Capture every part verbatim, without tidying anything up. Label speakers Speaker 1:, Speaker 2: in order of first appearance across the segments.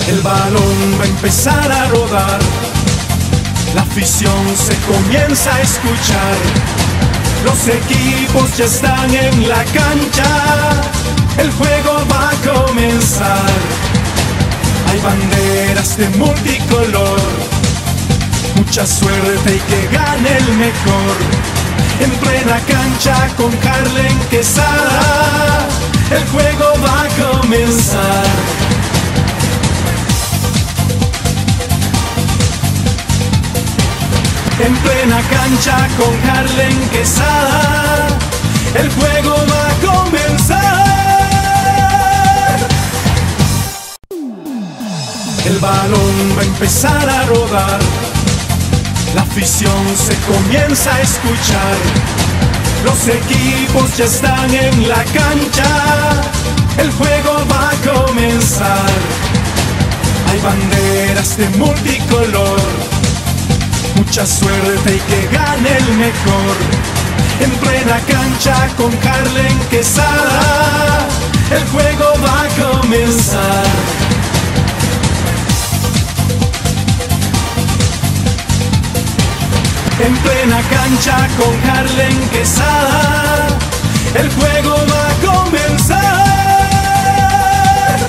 Speaker 1: El balón va a empezar a rodar, la afición se comienza a escuchar. Los equipos ya están en la cancha, el juego va a comenzar. Hay banderas de multicolor, mucha suerte y que gane el mejor. En plena cancha con Harlen Quesada, el juego va a comenzar. En plena cancha con Harlen Quesada, el juego va a comenzar. El balón va a empezar a rodar, la afición se comienza a escuchar. Los equipos ya están en la cancha, el juego va a comenzar. Hay banderas de multicolor, mucha suerte y que gane el mejor. En plena cancha con Harlen Quesada, el juego va a comenzar. En plena cancha con Harlen Quesada, el juego va a comenzar.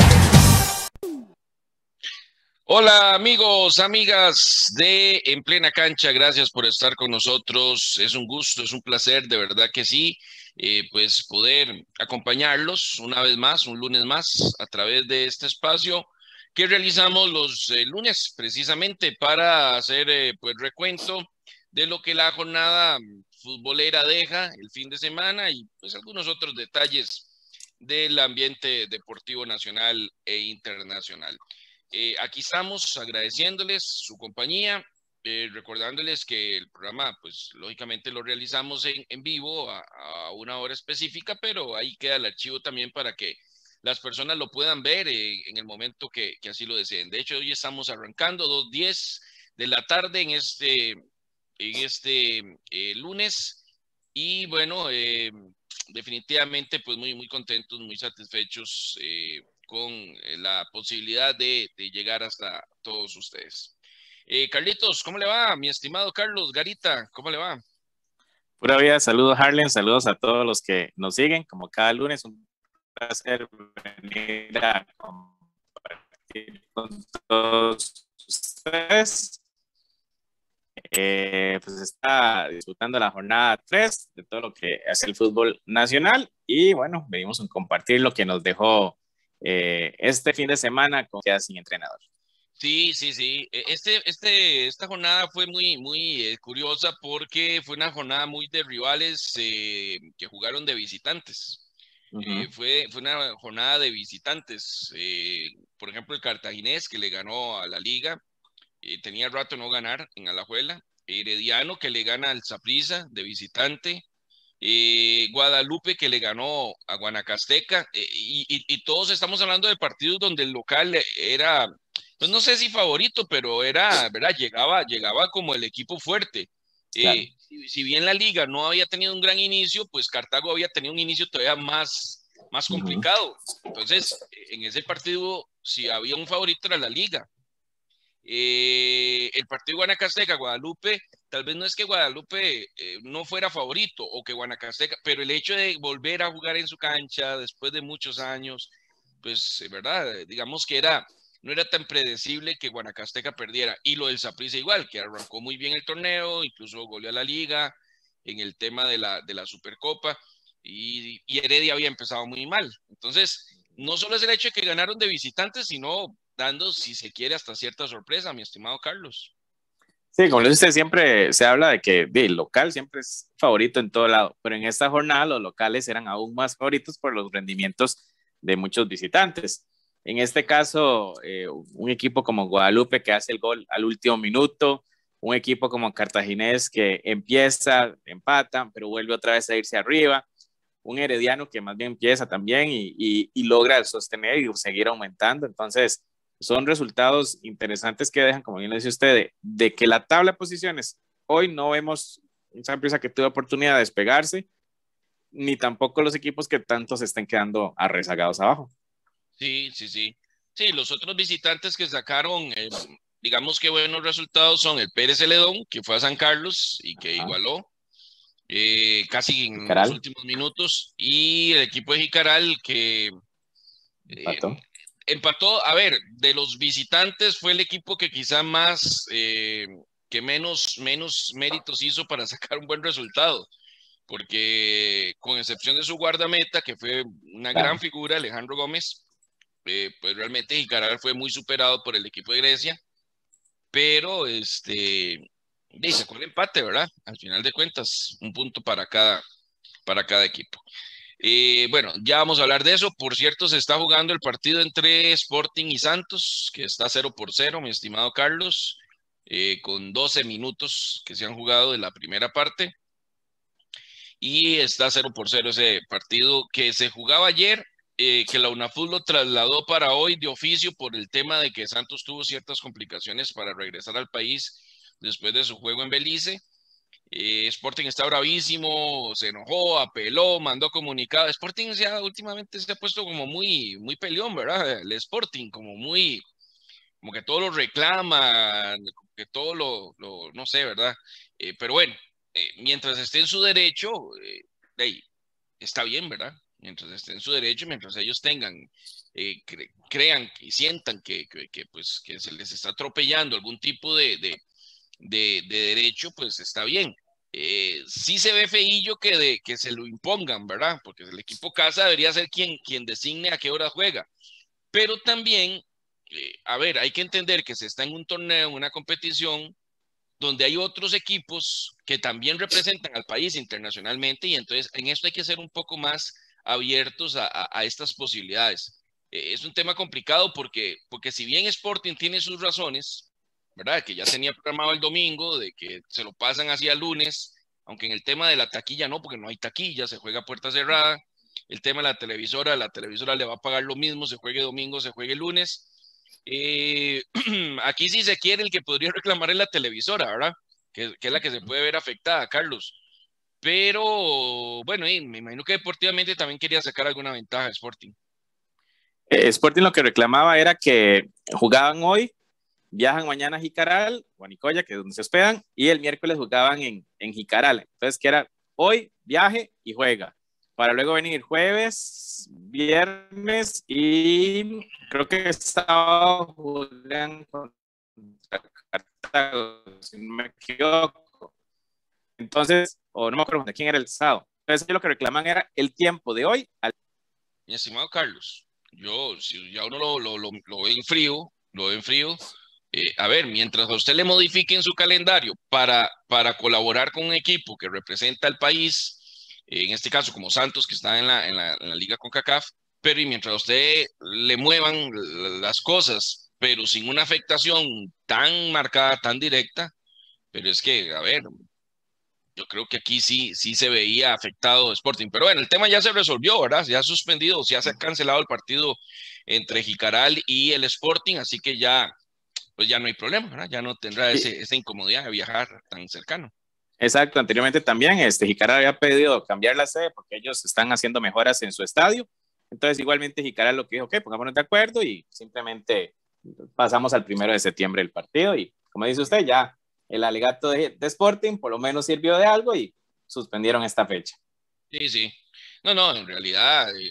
Speaker 2: Hola amigos, amigas de En Plena Cancha, gracias por estar con nosotros. Es un gusto, es un placer, de verdad que sí, eh, pues poder acompañarlos una vez más, un lunes más, a través de este espacio que realizamos los eh, lunes precisamente para hacer eh, pues recuento de lo que la jornada futbolera deja el fin de semana y pues algunos otros detalles del ambiente deportivo nacional e internacional. Eh, aquí estamos agradeciéndoles su compañía, eh, recordándoles que el programa pues lógicamente lo realizamos en, en vivo a, a una hora específica, pero ahí queda el archivo también para que las personas lo puedan ver eh, en el momento que, que así lo deseen. De hecho, hoy estamos arrancando dos diez de la tarde en este en este eh, lunes y bueno, eh, definitivamente pues muy, muy contentos, muy satisfechos eh, con eh, la posibilidad de, de llegar hasta todos ustedes. Eh, Carlitos, ¿cómo le va? Mi estimado Carlos Garita, ¿cómo le va?
Speaker 3: Pura vida, saludos Harlen, saludos a todos los que nos siguen, como cada lunes, un placer venir a compartir con todos ustedes. Eh, pues está disfrutando la jornada tres de todo lo que hace el fútbol nacional y bueno, venimos a compartir lo que nos dejó eh, este fin de semana con queda sin entrenador.
Speaker 2: Sí, sí, sí. Este, este, esta jornada fue muy, muy eh, curiosa porque fue una jornada muy de rivales eh, que jugaron de visitantes. Uh-huh. eh, fue, fue una jornada de visitantes. Eh, por ejemplo, el Cartaginés que le ganó a la Liga. Eh, tenía rato no ganar en Alajuela. Herediano que le gana al Saprissa de visitante. Eh, Guadalupe que le ganó a Guanacasteca. Eh, y, y, y todos estamos hablando de partidos donde el local era, pues no sé si favorito, pero era, ¿verdad? Llegaba, llegaba como el equipo fuerte. Claro. Eh, si, si bien la liga no había tenido un gran inicio, pues Cartago había tenido un inicio todavía más, más complicado. Entonces, en ese partido, si había un favorito era la liga. Eh, el partido de Guanacasteca, Guadalupe, tal vez no es que Guadalupe eh, no fuera favorito o que Guanacasteca, pero el hecho de volver a jugar en su cancha después de muchos años, pues, verdad, digamos que era, no era tan predecible que Guanacasteca perdiera. Y lo del Saprissa igual, que arrancó muy bien el torneo, incluso goleó a la liga en el tema de la, de la Supercopa, y, y Heredia había empezado muy mal. Entonces, no solo es el hecho de que ganaron de visitantes, sino dando, si se quiere, hasta cierta sorpresa, mi estimado Carlos.
Speaker 3: Sí, como le dice, siempre se habla de que de, el local siempre es favorito en todo lado, pero en esta jornada los locales eran aún más favoritos por los rendimientos de muchos visitantes. En este caso, eh, un equipo como Guadalupe que hace el gol al último minuto, un equipo como Cartaginés que empieza, empata, pero vuelve otra vez a irse arriba, un Herediano que más bien empieza también y, y, y logra sostener y seguir aumentando. Entonces, son resultados interesantes que dejan, como bien lo dice usted, de, de que la tabla de posiciones, hoy no vemos esa empresa que tuvo oportunidad de despegarse, ni tampoco los equipos que tanto se estén quedando arrezagados abajo.
Speaker 2: Sí, sí, sí. Sí, los otros visitantes que sacaron, eh, digamos que buenos resultados son el Pérez Celedón, que fue a San Carlos y que
Speaker 3: Ajá.
Speaker 2: igualó eh, casi en
Speaker 3: Jicaral.
Speaker 2: los últimos minutos, y el equipo de Jicaral que eh,
Speaker 3: Empató.
Speaker 2: empató. A ver, de los visitantes fue el equipo que quizá más, eh, que menos, menos méritos hizo para sacar un buen resultado, porque con excepción de su guardameta, que fue una
Speaker 3: Claro.
Speaker 2: gran figura, Alejandro Gómez, eh, pues realmente Jicaral fue muy superado por el equipo de Grecia, pero este, y sacó el empate, ¿verdad? Al final de cuentas, un punto para cada, para cada equipo. Eh, bueno, ya vamos a hablar de eso. Por cierto, se está jugando el partido entre Sporting y Santos, que está cero por cero, mi estimado Carlos, eh, con doce minutos que se han jugado de la primera parte. Y está cero por cero ese partido que se jugaba ayer, eh, que la UNAFUT lo trasladó para hoy de oficio por el tema de que Santos tuvo ciertas complicaciones para regresar al país después de su juego en Belice. Eh, Sporting está bravísimo, se enojó, apeló, mandó comunicado. Sporting ya últimamente se ha puesto como muy, muy peleón, ¿verdad? El Sporting, como muy, como que todo lo reclama, que todo lo, lo no sé, ¿verdad? Eh, pero bueno, eh, mientras esté en su derecho, eh, hey, está bien, ¿verdad? Mientras esté en su derecho, mientras ellos tengan, eh, cre crean y sientan que, que, que, pues, que se les está atropellando algún tipo de, de, de, de derecho, pues está bien. Eh, sí se ve feillo que, de, que se lo impongan, ¿verdad? Porque el equipo casa debería ser quien, quien designe a qué hora juega. Pero también, eh, a ver, hay que entender que se está en un torneo, en una competición, donde hay otros equipos que también representan al país internacionalmente, y entonces en esto hay que ser un poco más abiertos a, a, a estas posibilidades. Eh, es un tema complicado porque, porque si bien Sporting tiene sus razones, ¿verdad? Que ya tenía programado el domingo, de que se lo pasan hacia el lunes, aunque en el tema de la taquilla no, porque no hay taquilla, se juega a puerta cerrada. El tema de la televisora, la televisora le va a pagar lo mismo, se juegue domingo, se juegue lunes. Eh, aquí si se quiere, el que podría reclamar es la televisora, ¿verdad? Que, que es la que se puede ver afectada, Carlos. Pero bueno, y me imagino que deportivamente también quería sacar alguna ventaja Sporting.
Speaker 3: Eh, Sporting lo que reclamaba era que jugaban hoy, viajan mañana a Jicaral, Guanicoya, que es donde se hospedan, y el miércoles jugaban en, en Jicaral. Entonces, que era hoy, viaje y juega, para luego venir jueves, viernes y creo que sábado juegan contra Cartago, si no me equivoco. Entonces, o no me acuerdo de quién era el sábado. Entonces, lo que reclaman era el tiempo de hoy. Al...
Speaker 2: Mi estimado Carlos, yo, si ya uno lo, lo, lo, lo ve en frío, lo ve en frío, eh, a ver, mientras a usted le modifiquen su calendario para, para colaborar con un equipo que representa al país, eh, en este caso como Santos, que está en la, en la, en la Liga CONCACAF, pero y mientras a usted le muevan las cosas, pero sin una afectación tan marcada, tan directa, pero es que, a ver, yo creo que aquí sí, sí se veía afectado Sporting. Pero bueno, el tema ya se resolvió, ¿verdad? Se ha suspendido, ya se ha cancelado el partido entre Jicaral y el Sporting, así que ya, pues ya no hay problema, ¿verdad? Ya no tendrá ese, esa incomodidad de viajar tan cercano.
Speaker 3: Exacto, anteriormente también este, Jicaral había pedido cambiar la sede porque ellos están haciendo mejoras en su estadio. Entonces, igualmente Jicaral lo que dijo, ok, pongámonos de acuerdo y simplemente pasamos al primero de septiembre el partido. Y como dice usted, ya el alegato de, de Sporting por lo menos sirvió de algo y suspendieron esta fecha.
Speaker 2: Sí, sí. No, no, en realidad, eh,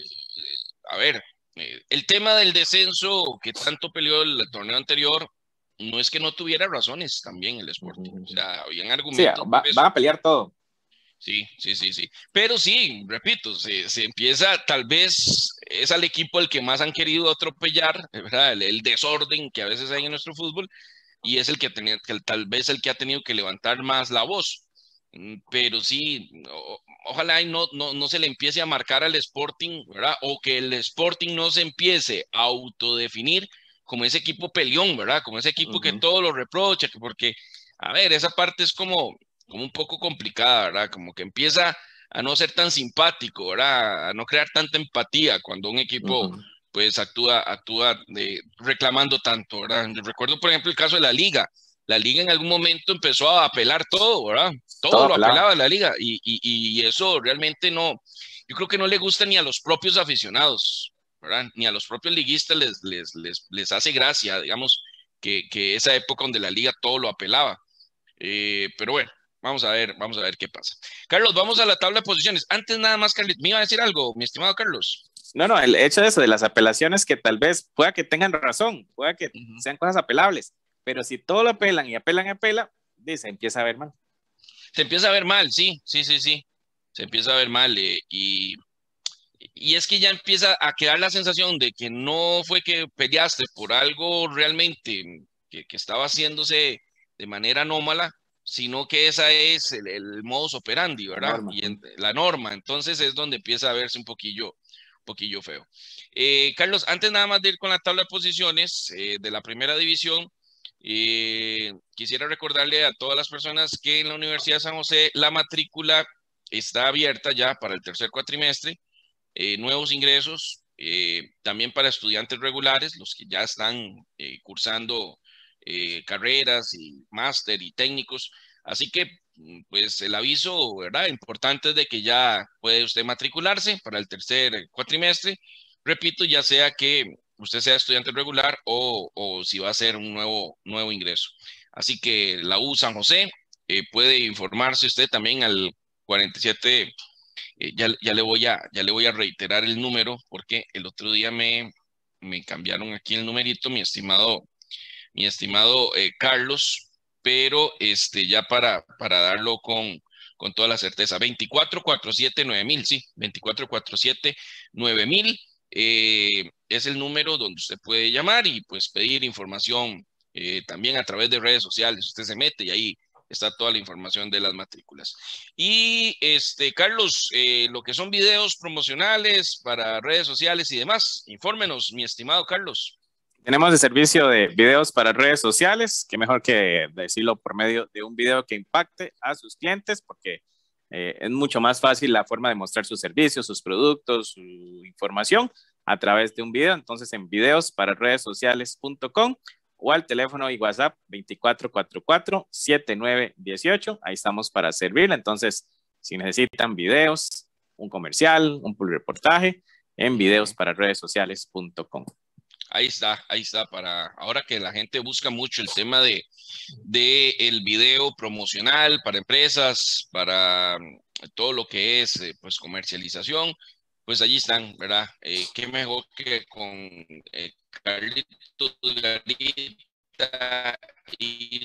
Speaker 2: a ver, eh, el tema del descenso que tanto peleó el, el torneo anterior, no es que no tuviera razones también el Sporting. Uh-huh. O sea, habían argumentos.
Speaker 3: Sí, va, van a pelear todo.
Speaker 2: Sí, sí, sí, sí. Pero sí, repito, se, se empieza, tal vez es al equipo el que más han querido atropellar, ¿verdad? El, el desorden que a veces hay en nuestro fútbol, y es el que, tenía, que tal vez el que ha tenido que levantar más la voz. Pero sí, o, ojalá y no, no, no se le empiece a marcar al Sporting, ¿verdad? O que el Sporting no se empiece a autodefinir como ese equipo peleón, ¿verdad? Como ese equipo uh-huh. que todo lo reprocha, porque, a ver, esa parte es como, como un poco complicada, ¿verdad? Como que empieza a no ser tan simpático, ¿verdad? A no crear tanta empatía cuando un equipo... Uh-huh. pues actúa, actúa de, reclamando tanto, ¿verdad? Recuerdo, por ejemplo, el caso de la Liga. La Liga en algún momento empezó a apelar todo, ¿verdad? Todo, todo lo apelaba. apelaba la Liga, y, y, y eso realmente no, yo creo que no le gusta ni a los propios aficionados, ¿verdad? Ni a los propios liguistas les, les, les, les hace gracia, digamos, que, que esa época donde la liga todo lo apelaba. Eh, pero bueno, vamos a ver, vamos a ver qué pasa. Carlos, vamos a la tabla de posiciones. Antes nada más, Carlos, ¿me iba a decir algo, mi estimado Carlos?
Speaker 3: No, no, el hecho de eso, de las apelaciones, que tal vez pueda que tengan razón, pueda que uh-huh. sean cosas apelables, pero si todo lo apelan y apelan y apelan, se empieza a ver mal.
Speaker 2: Se empieza a ver mal, sí, sí, sí, sí. Se empieza a ver mal eh, y, y es que ya empieza a quedar la sensación de que no fue que peleaste por algo realmente que, que estaba haciéndose de manera anómala, sino que esa es el, el modus operandi, ¿verdad? La norma. Y en, la norma, entonces es donde empieza a verse un poquillo, un poquillo feo. Eh, Carlos, antes nada más de ir con la tabla de posiciones eh, de la primera división, eh, quisiera recordarle a todas las personas que en la Universidad de San José la matrícula está abierta ya para el tercer cuatrimestre, eh, nuevos ingresos, eh, también para estudiantes regulares, los que ya están eh, cursando Eh, carreras y máster y técnicos, así que pues el aviso, ¿verdad? Importante es de que ya puede usted matricularse para el tercer cuatrimestre, repito, ya sea que usted sea estudiante regular o, o si va a ser un nuevo, nuevo ingreso. Así que la U San José eh, puede informarse usted también al cuarenta y siete, eh, ya, ya, le voy a, ya le voy a reiterar el número porque el otro día me, me cambiaron aquí el numerito, mi estimado mi estimado eh, Carlos, pero este, ya para, para darlo con, con toda la certeza, veinticuatro cuatrocientos setenta y nueve mil, sí, veinticuatro cuatrocientos setenta y nueve mil eh, es el número donde usted puede llamar y pues pedir información eh, también a través de redes sociales, usted se mete y ahí está toda la información de las matrículas. Y este, Carlos, eh, lo que son videos promocionales para redes sociales y demás, infórmenos, mi estimado Carlos.
Speaker 3: Tenemos el servicio de videos para redes sociales, que mejor que decirlo por medio de un video que impacte a sus clientes, porque eh, es mucho más fácil la forma de mostrar sus servicios, sus productos, su información a través de un video. Entonces en videos para redes sociales punto com o al teléfono y WhatsApp veinticuatro cuarenta y cuatro, setenta y nueve dieciocho. Ahí estamos para servirle. Entonces, si necesitan videos, un comercial, un reportaje, en videos para redes sociales punto com.
Speaker 2: Ahí está, ahí está, para ahora que la gente busca mucho el tema de, de el video promocional para empresas, para todo lo que es eh, pues comercialización, pues allí están, ¿verdad? Eh, qué mejor que con eh, Carlitos Garita y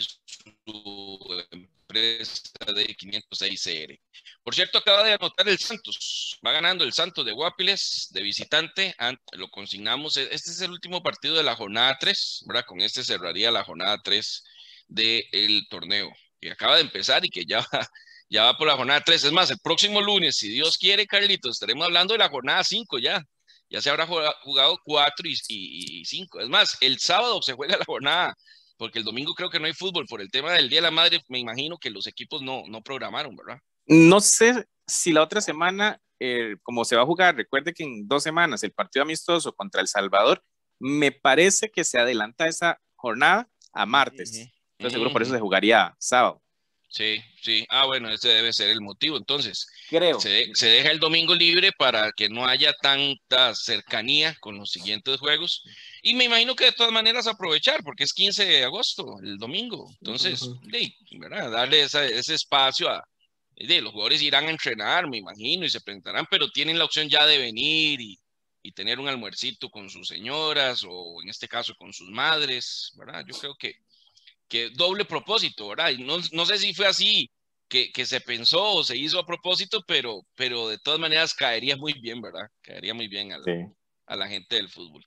Speaker 2: su empresa de quinientos seis C R. Por cierto, acaba de anotar el Santos, va ganando el Santos de Guapiles de visitante, lo consignamos, este es el último partido de la jornada tres, ¿verdad? Con este cerraría la jornada tres del torneo, que acaba de empezar y que ya va, ya va por la jornada tres, es más, el próximo lunes, si Dios quiere, Carlitos, estaremos hablando de la jornada cinco ya, ya se habrá jugado cuatro y cinco, es más, el sábado se juega la jornada, porque el domingo creo que no hay fútbol, por el tema del Día de la Madre, me imagino que los equipos no, no programaron, ¿verdad?
Speaker 3: No sé si la otra semana, eh, como se va a jugar, recuerde que en dos semanas el partido amistoso contra El Salvador, me parece que se adelanta esa jornada a martes. Uh-huh. Entonces seguro por eso se jugaría sábado.
Speaker 2: Sí, sí. Ah, bueno, ese debe ser el motivo. Entonces,
Speaker 3: creo.
Speaker 2: Se, de, se deja el domingo libre para que no haya tanta cercanía con los siguientes juegos. Y me imagino que de todas maneras aprovechar, porque es quince de agosto, el domingo. Entonces, uh-huh. de, ¿verdad? Darle esa, ese espacio a... De, los jugadores irán a entrenar, me imagino, y se presentarán, pero tienen la opción ya de venir y, y tener un almuercito con sus señoras o en este caso con sus madres, ¿verdad? Yo creo que, que doble propósito, ¿verdad? Y no, no sé si fue así que, que se pensó o se hizo a propósito, pero, pero de todas maneras caería muy bien, ¿verdad? Caería muy bien a la, sí. a la gente del fútbol.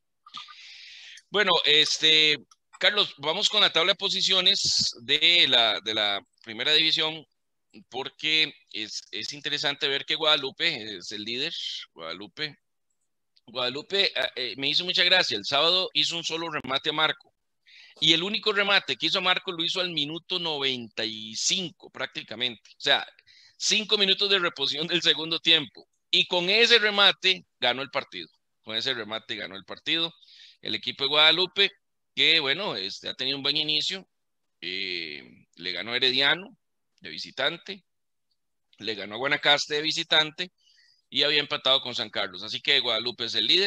Speaker 2: Bueno, este, Carlos, vamos con la tabla de posiciones de la, de la primera división, porque es, es interesante ver que Guadalupe es el líder. Guadalupe, Guadalupe eh, me hizo mucha gracia. El sábado hizo un solo remate a Marco. Y el único remate que hizo a Marco lo hizo al minuto noventa y cinco prácticamente. O sea, cinco minutos de reposición del segundo tiempo. Y con ese remate ganó el partido. Con ese remate ganó el partido. El equipo de Guadalupe, que bueno, este, ha tenido un buen inicio. Eh, le ganó a Herediano de visitante, le ganó a Guanacaste de visitante y había empatado con San Carlos, así que Guadalupe es el líder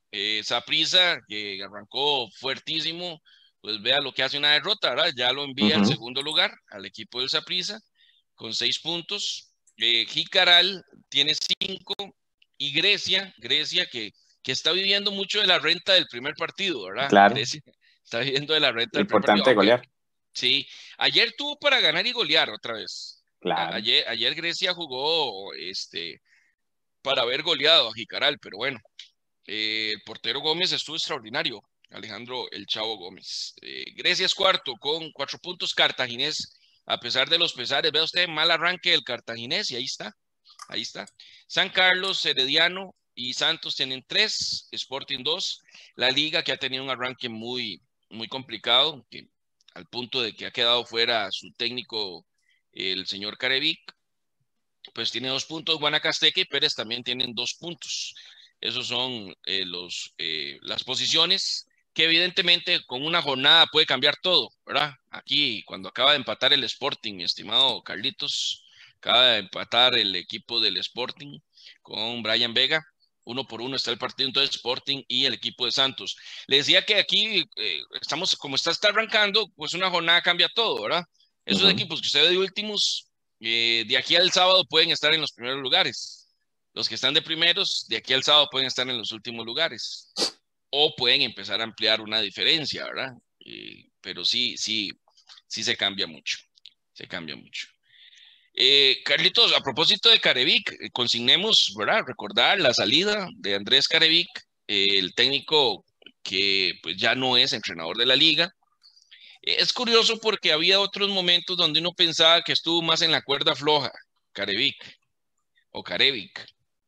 Speaker 2: Eh, Saprissa, que arrancó fuertísimo, pues vea lo que hace una derrota, ¿verdad? Ya lo envía al
Speaker 3: Ujú.
Speaker 2: segundo lugar, al equipo del Saprissa, con seis puntos. Eh, Jicaral tiene cinco, y Grecia, Grecia que, que está viviendo mucho de la renta del primer partido, ¿verdad?
Speaker 3: Claro,
Speaker 2: Grecia está viviendo de la renta del primer partido,
Speaker 3: importante
Speaker 2: aunque
Speaker 3: golear.
Speaker 2: sí, ayer tuvo para ganar y golear otra vez. A-
Speaker 3: Claro.
Speaker 2: Ayer, ayer Grecia jugó este, para haber goleado a Jicaral, pero bueno, eh, el portero Gómez estuvo extraordinario, Alejandro El Chavo Gómez. Eh, Grecia es cuarto con cuatro puntos, Cartaginés, a pesar de los pesares, vea usted, mal arranque del Cartaginés y ahí está, ahí está. San Carlos, Herediano y Santos tienen tres, Sporting dos, la Liga que ha tenido un arranque muy, muy complicado, que, al punto de que ha quedado fuera su técnico, el señor Carevic, pues tiene dos puntos, Guanacasteca y Pérez también tienen dos puntos. Esos son eh, los, eh, las posiciones que evidentemente con una jornada puede cambiar todo, ¿verdad? Aquí, cuando acaba de empatar el Sporting, mi estimado Carlitos, acaba de empatar el equipo del Sporting con Brian Vega, uno por uno está el partido entre el Sporting y el equipo de Santos. Le decía que aquí eh, estamos, como está, está arrancando, pues una jornada cambia todo, ¿verdad? Esos
Speaker 3: Ujú.
Speaker 2: equipos que usted ve de últimos, eh, de aquí al sábado pueden estar en los primeros lugares. Los que están de primeros, de aquí al sábado pueden estar en los últimos lugares. O pueden empezar a ampliar una diferencia, ¿verdad? Eh, pero sí, sí, sí se cambia mucho. Se cambia mucho. Eh, Carlitos, a propósito de Carevic, eh, consignemos, ¿verdad? Recordar la salida de Andrés Carevic, eh, el técnico que pues ya no es entrenador de la liga. Es curioso porque había otros momentos donde uno pensaba que estuvo más en la cuerda floja, Carevic o Carevic.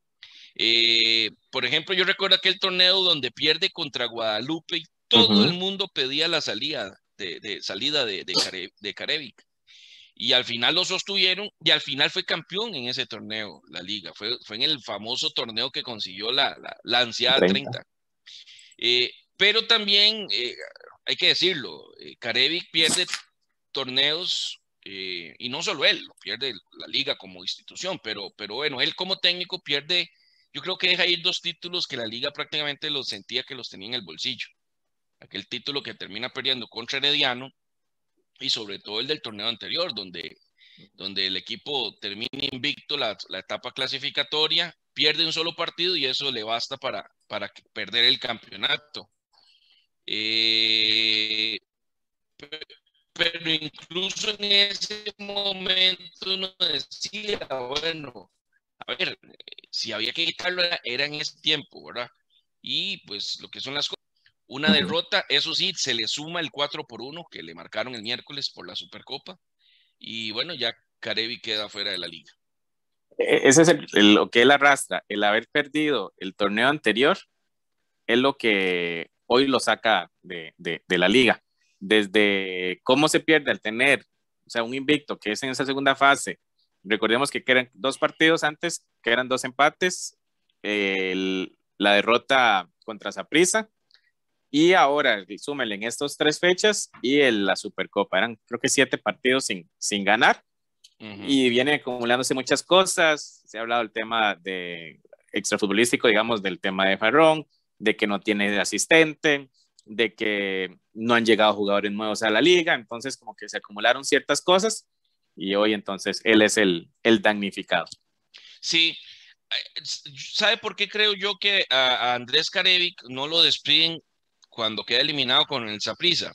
Speaker 2: Eh, por ejemplo, yo recuerdo aquel torneo donde pierde contra Guadalupe y todo el
Speaker 3: Ujú.
Speaker 2: mundo pedía la salida de, de salida de, de, Care, de Carevic. Y al final lo sostuvieron y al final fue campeón en ese torneo, la liga. Fue, fue en el famoso torneo que consiguió la, la, la ansiada
Speaker 3: treinta.
Speaker 2: treinta. Eh, pero también, eh, hay que decirlo, eh, Carevic pierde torneos, eh, y no solo él, pierde la liga como institución, pero, pero bueno, él como técnico pierde, yo creo que deja ir dos títulos que la liga prácticamente los sentía que los tenía en el bolsillo. Aquel título que termina perdiendo contra Herediano y sobre todo el del torneo anterior, donde, donde el equipo termina invicto la, la etapa clasificatoria, pierde un solo partido y eso le basta para, para perder el campeonato. Eh, pero incluso en ese momento uno decía, bueno, a ver, si había que quitarlo era, era en ese tiempo, ¿verdad? Y pues lo que son las cosas, una
Speaker 3: Ujú.
Speaker 2: derrota, eso sí, se le suma el cuatro por uno que le marcaron el miércoles por la Supercopa, y bueno, ya Carevi queda fuera de la liga.
Speaker 3: E- Ese es el- el- lo que él arrastra, el haber perdido el torneo anterior es lo que hoy lo saca de, de, de la liga. Desde cómo se pierde al tener, o sea, un invicto que es en esa segunda fase. Recordemos que eran dos partidos antes, que eran dos empates, el, la derrota contra Saprissa y ahora súmenle en estas tres fechas y el, la Supercopa. Eran creo que siete partidos sin, sin ganar
Speaker 2: Uh-huh.
Speaker 3: y viene acumulándose muchas cosas. Se ha hablado del tema de extrafutbolístico, digamos, del tema de Farrón, de que no tiene asistente, de que no han llegado jugadores nuevos a la liga, entonces como que se acumularon ciertas cosas y hoy entonces él es el, el damnificado.
Speaker 2: Sí, ¿sabe por qué creo yo que a, a Andrés Carevic no lo despiden cuando queda eliminado con el Saprissa?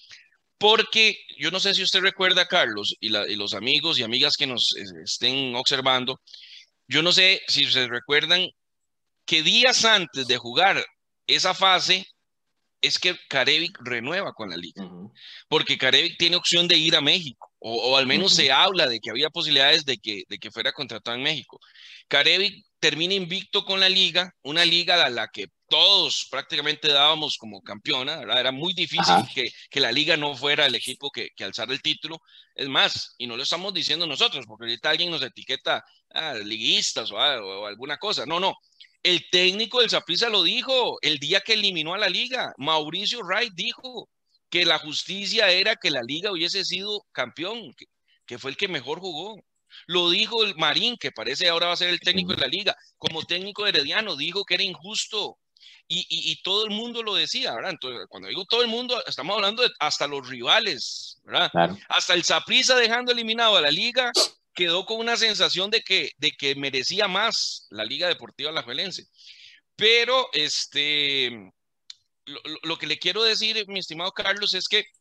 Speaker 2: Porque yo no sé si usted recuerda, Carlos, y, la, y los amigos y amigas que nos eh, estén observando, yo no sé si se recuerdan que días antes de jugar esa fase es que Carevic renueva con la liga,
Speaker 3: Uh-huh.
Speaker 2: porque Carevic tiene opción de ir a México, o, o al menos uh-huh. se habla de que había posibilidades de que, de que fuera contratado en México. Carevic termina invicto con la liga, una liga a la que todos prácticamente dábamos como campeona, ¿verdad? Era muy difícil que, que la liga no fuera el equipo que, que alzara el título. Es más, y no lo estamos diciendo nosotros, porque ahorita alguien nos etiqueta ah, liguistas o, o, o alguna cosa. No, no. El técnico del Saprissa lo dijo el día que eliminó a la liga. Mauricio Wright dijo que la justicia era que la liga hubiese sido campeón, que, que fue el que mejor jugó. Lo dijo el Marín, que parece ahora va a ser el técnico de la liga. Como técnico herediano, dijo que era injusto Y, y, y todo el mundo lo decía, ¿verdad? Entonces, cuando digo todo el mundo, estamos hablando de hasta los rivales, ¿verdad?
Speaker 3: Claro.
Speaker 2: Hasta el Saprissa, dejando eliminado a la liga, quedó con una sensación de que, de que merecía más la Liga Deportiva Alajuelense. Pero este, lo, lo que le quiero decir, mi estimado Carlos, es que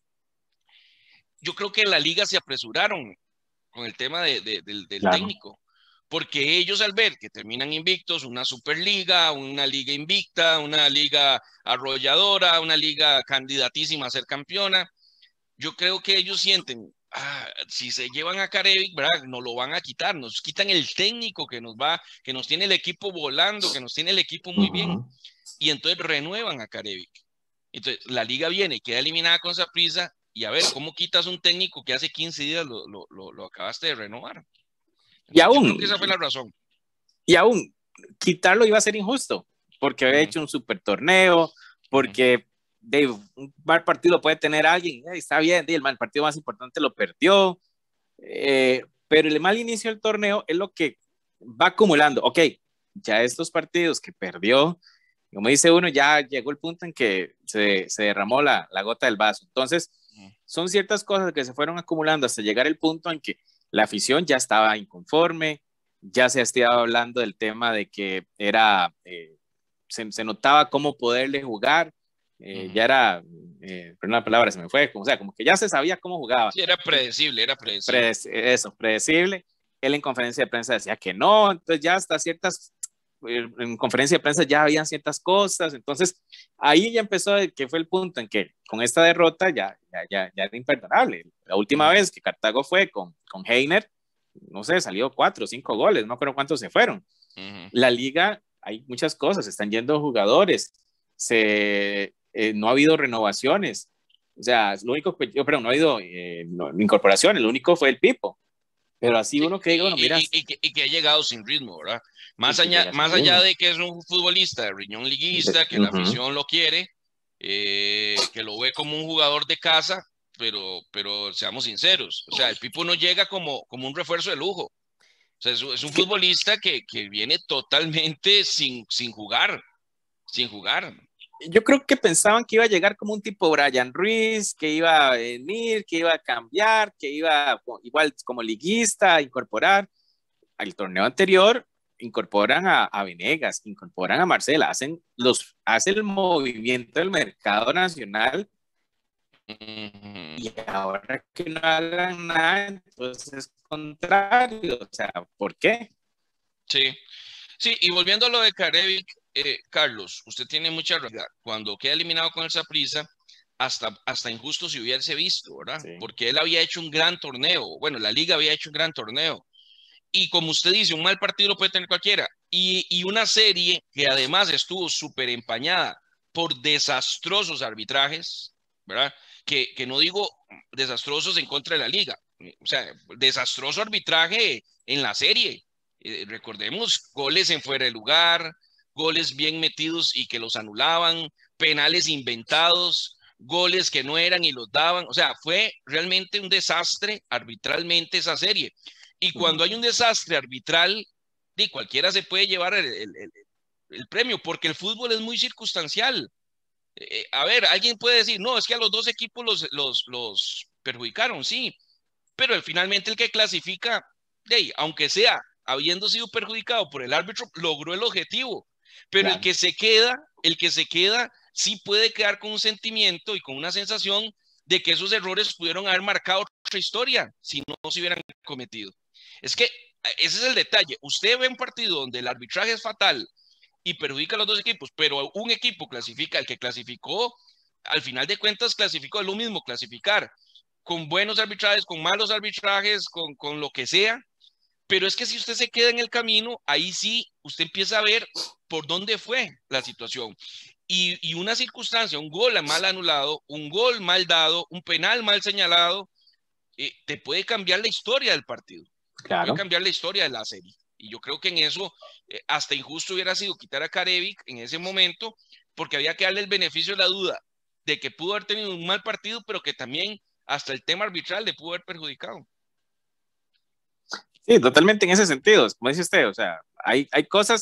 Speaker 2: yo creo que en la liga se apresuraron con el tema de, de, del, del claro. técnico, porque ellos al ver que terminan invictos, una superliga, una liga invicta, una liga arrolladora, una liga candidatísima a ser campeona, yo creo que ellos sienten, ah, si se llevan a Carevic, ¿verdad? Nos lo van a quitar, nos quitan el técnico que nos va, que nos tiene el equipo volando, que nos tiene el equipo muy uh-huh. bien, y entonces renuevan a Carevic. Entonces la liga viene, queda eliminada con Saprissa. Y a ver, ¿cómo quitas un técnico que hace quince días lo, lo, lo, lo acabaste de renovar? Entonces,
Speaker 3: y aún,
Speaker 2: yo creo que esa fue la razón.
Speaker 3: Y aún, quitarlo iba a ser injusto, porque había uh-huh. hecho un super torneo, porque uh-huh. de, un mal partido puede tener alguien, eh, está bien, de, el mal partido más importante lo perdió, eh, pero el mal inicio del torneo es lo que va acumulando. Ok, ya estos partidos que perdió, como dice uno, ya llegó el punto en que se, se derramó la, la gota del vaso. Entonces, son ciertas cosas que se fueron acumulando hasta llegar el punto en que la afición ya estaba inconforme, ya se estaba hablando del tema de que era, eh, se, se notaba cómo poderle jugar, eh, uh-huh. ya era, eh, pero una palabra se me fue, como, o sea, como que ya se sabía cómo jugaba.
Speaker 2: Sí, era predecible, era predecible.
Speaker 3: Prede- eso, predecible. Él en conferencia de prensa decía que no, entonces ya hasta ciertas... en conferencia de prensa ya habían ciertas cosas, entonces ahí ya empezó, que fue el punto en que con esta derrota ya, ya, ya, ya era imperdonable. La última uh-huh. vez que Cartago fue con, con Heiner, no sé, salió cuatro o cinco goles, no creo cuántos se fueron. Uh-huh. La liga, hay muchas cosas, están yendo jugadores, se, eh, no ha habido renovaciones, o sea, lo único que, yo, perdón, no ha habido eh, no, incorporaciones, lo único fue el Pipo. Pero así
Speaker 2: sí,
Speaker 3: uno que diga, bueno, mira.
Speaker 2: Y, y, y, que, y que ha llegado sin ritmo, ¿verdad? Más, allá, más allá de que es un futbolista de riñón liguista, que uh-huh. la afición lo quiere, eh, que lo ve como un jugador de casa, pero, pero seamos sinceros, o sea, el Pipo no llega como, como un refuerzo de lujo. O sea, es, es un futbolista que, que viene totalmente sin, sin jugar, sin jugar.
Speaker 3: Yo creo que pensaban que iba a llegar como un tipo Brian Ruiz, que iba a venir, que iba a cambiar, que iba igual como liguista a incorporar. Al torneo anterior incorporan a, a Venegas, incorporan a Marcela, hacen, los, hacen el movimiento del mercado nacional uh-huh. y ahora que no hagan nada, entonces es contrario. O sea, ¿por qué?
Speaker 2: Sí, sí, y volviendo a lo de Carevic, Eh, Carlos, usted tiene mucha razón. Cuando queda eliminado con el Saprissa, hasta, hasta injusto si hubiese visto, ¿verdad? Sí. Porque él había hecho un gran torneo. Bueno, la liga había hecho un gran torneo. Y como usted dice, un mal partido lo puede tener cualquiera. Y, y una serie que además estuvo súper empañada por desastrosos arbitrajes, ¿verdad? Que, que no digo desastrosos en contra de la liga. O sea, desastroso arbitraje en la serie. Eh, recordemos, goles en fuera de lugar, goles bien metidos y que los anulaban, penales inventados, goles que no eran y los daban. O sea, fue realmente un desastre arbitralmente esa serie. Y cuando hay un desastre arbitral, de cualquiera se puede llevar el, el, el, el premio, porque el fútbol es muy circunstancial. Eh, a ver, alguien puede decir, no, es que a los dos equipos los, los, los perjudicaron, sí, pero el, finalmente el que clasifica, de, aunque sea habiendo sido perjudicado por el árbitro, logró el objetivo. Pero claro. el que se queda, el que se queda, sí puede quedar con un sentimiento y con una sensación de que esos errores pudieron haber marcado otra historia si no se hubieran cometido. Es que ese es el detalle. Usted ve un partido donde el arbitraje es fatal y perjudica a los dos equipos, pero un equipo clasifica, el que clasificó, al final de cuentas clasificó, es lo mismo clasificar, con buenos arbitrajes, con malos arbitrajes, con, con lo que sea. Pero es que si usted se queda en el camino, ahí sí usted empieza a ver por dónde fue la situación. Y, y una circunstancia, un gol mal anulado, un gol mal dado, un penal mal señalado, eh, te puede cambiar la historia del partido. Claro. Puede cambiar la historia de la serie. Y yo creo que en eso eh, hasta injusto hubiera sido quitar a Carevic en ese momento, porque había que darle el beneficio de la duda de que pudo haber tenido un mal partido, pero que también hasta el tema arbitral le pudo haber perjudicado.
Speaker 3: Sí, totalmente en ese sentido, como dice usted, o sea, hay, hay cosas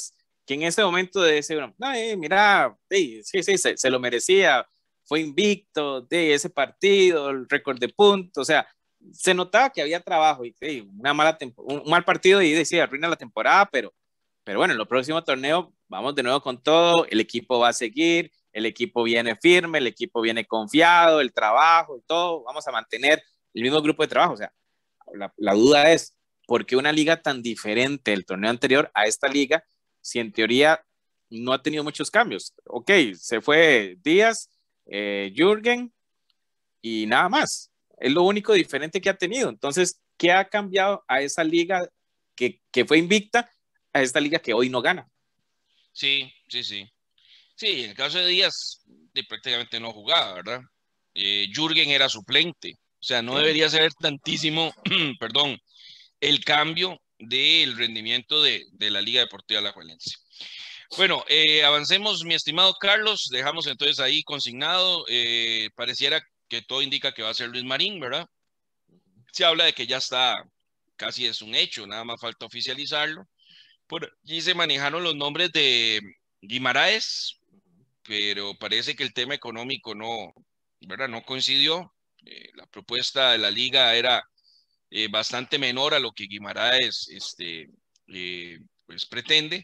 Speaker 3: que en ese momento de decir, no, eh, mira, sí, sí, sí se, se lo merecía, fue invicto, de ese partido, el récord de puntos, o sea, se notaba que había trabajo y sí, una mala un mal partido y decía, arruina la temporada, pero, pero bueno, en los próximos torneos vamos de nuevo con todo, el equipo va a seguir, el equipo viene firme, el equipo viene confiado, el trabajo y todo, vamos a mantener el mismo grupo de trabajo, o sea, la, la duda es, ¿por qué una liga tan diferente del torneo anterior a esta liga, si en teoría no ha tenido muchos cambios? Ok, se fue Díaz, eh, Jürgen y nada más. Es lo único diferente que ha tenido. Entonces, ¿qué ha cambiado a esa liga que, que fue invicta a esta liga que hoy no gana?
Speaker 2: Sí, sí, sí. Sí, en el caso de Díaz, de prácticamente no jugaba, ¿verdad? Eh, Jürgen era suplente. O sea, no
Speaker 3: Sí.
Speaker 2: debería ser tantísimo, perdón, el cambio del rendimiento de, de la Liga Deportiva Alajuelense. Bueno, eh, avancemos, mi estimado Carlos. Dejamos entonces ahí consignado. Eh, pareciera que todo indica que va a ser Luis Marín, ¿verdad? Se habla de que ya está, casi es un hecho, nada más falta oficializarlo. Por allí se manejaron los nombres de Guimaraes, pero parece que el tema económico no, ¿verdad? No coincidió. Eh, la propuesta de la liga era eh, bastante menor a lo que Guimaraes este, eh, pues pretende.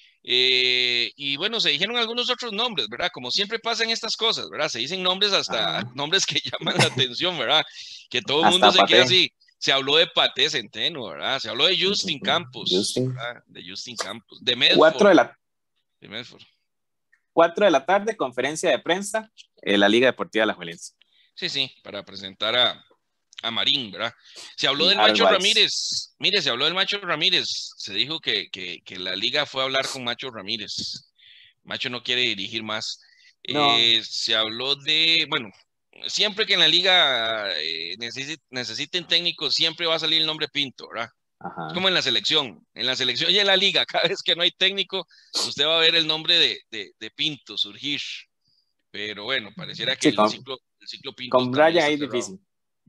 Speaker 2: Eh, y bueno, se dijeron algunos otros nombres, ¿verdad? Como siempre pasa en estas cosas, ¿verdad? Se dicen nombres hasta
Speaker 3: Ajá.
Speaker 2: nombres que llaman la atención, ¿verdad? Que todo el mundo
Speaker 3: Hasta
Speaker 2: se queda
Speaker 3: Paté.
Speaker 2: así. Se habló de Paté Centeno, ¿verdad? Se habló de Justin Campos,
Speaker 3: Justin.
Speaker 2: ¿verdad? De Justin Campos, de Medford.
Speaker 3: Cuatro de la,
Speaker 2: de Medford.
Speaker 3: cuatro de la tarde, conferencia de prensa en la Liga Deportiva Alajuelense.
Speaker 2: Sí, sí, para presentar a, a Marín, ¿verdad? Se habló
Speaker 3: Y
Speaker 2: del
Speaker 3: Harold
Speaker 2: Macho
Speaker 3: Weiss.
Speaker 2: Ramírez. Mire, se habló del Macho Ramírez. Se dijo que, que, que la liga fue a hablar con Macho Ramírez. Macho no quiere dirigir más.
Speaker 3: No.
Speaker 2: Eh, se habló de, bueno, siempre que en la liga eh, necesite, necesiten técnicos, siempre va a salir el nombre Pinto, ¿verdad?
Speaker 3: Ajá.
Speaker 2: Es como en la selección. En la selección y en la liga, cada vez que no hay técnico, usted va a ver el nombre de, de, de Pinto surgir. Pero bueno, pareciera que
Speaker 3: Sí,
Speaker 2: el,
Speaker 3: con,
Speaker 2: ciclo, el ciclo Pinto
Speaker 3: con
Speaker 2: también
Speaker 3: Brian
Speaker 2: está
Speaker 3: es
Speaker 2: cerrado.
Speaker 3: difícil.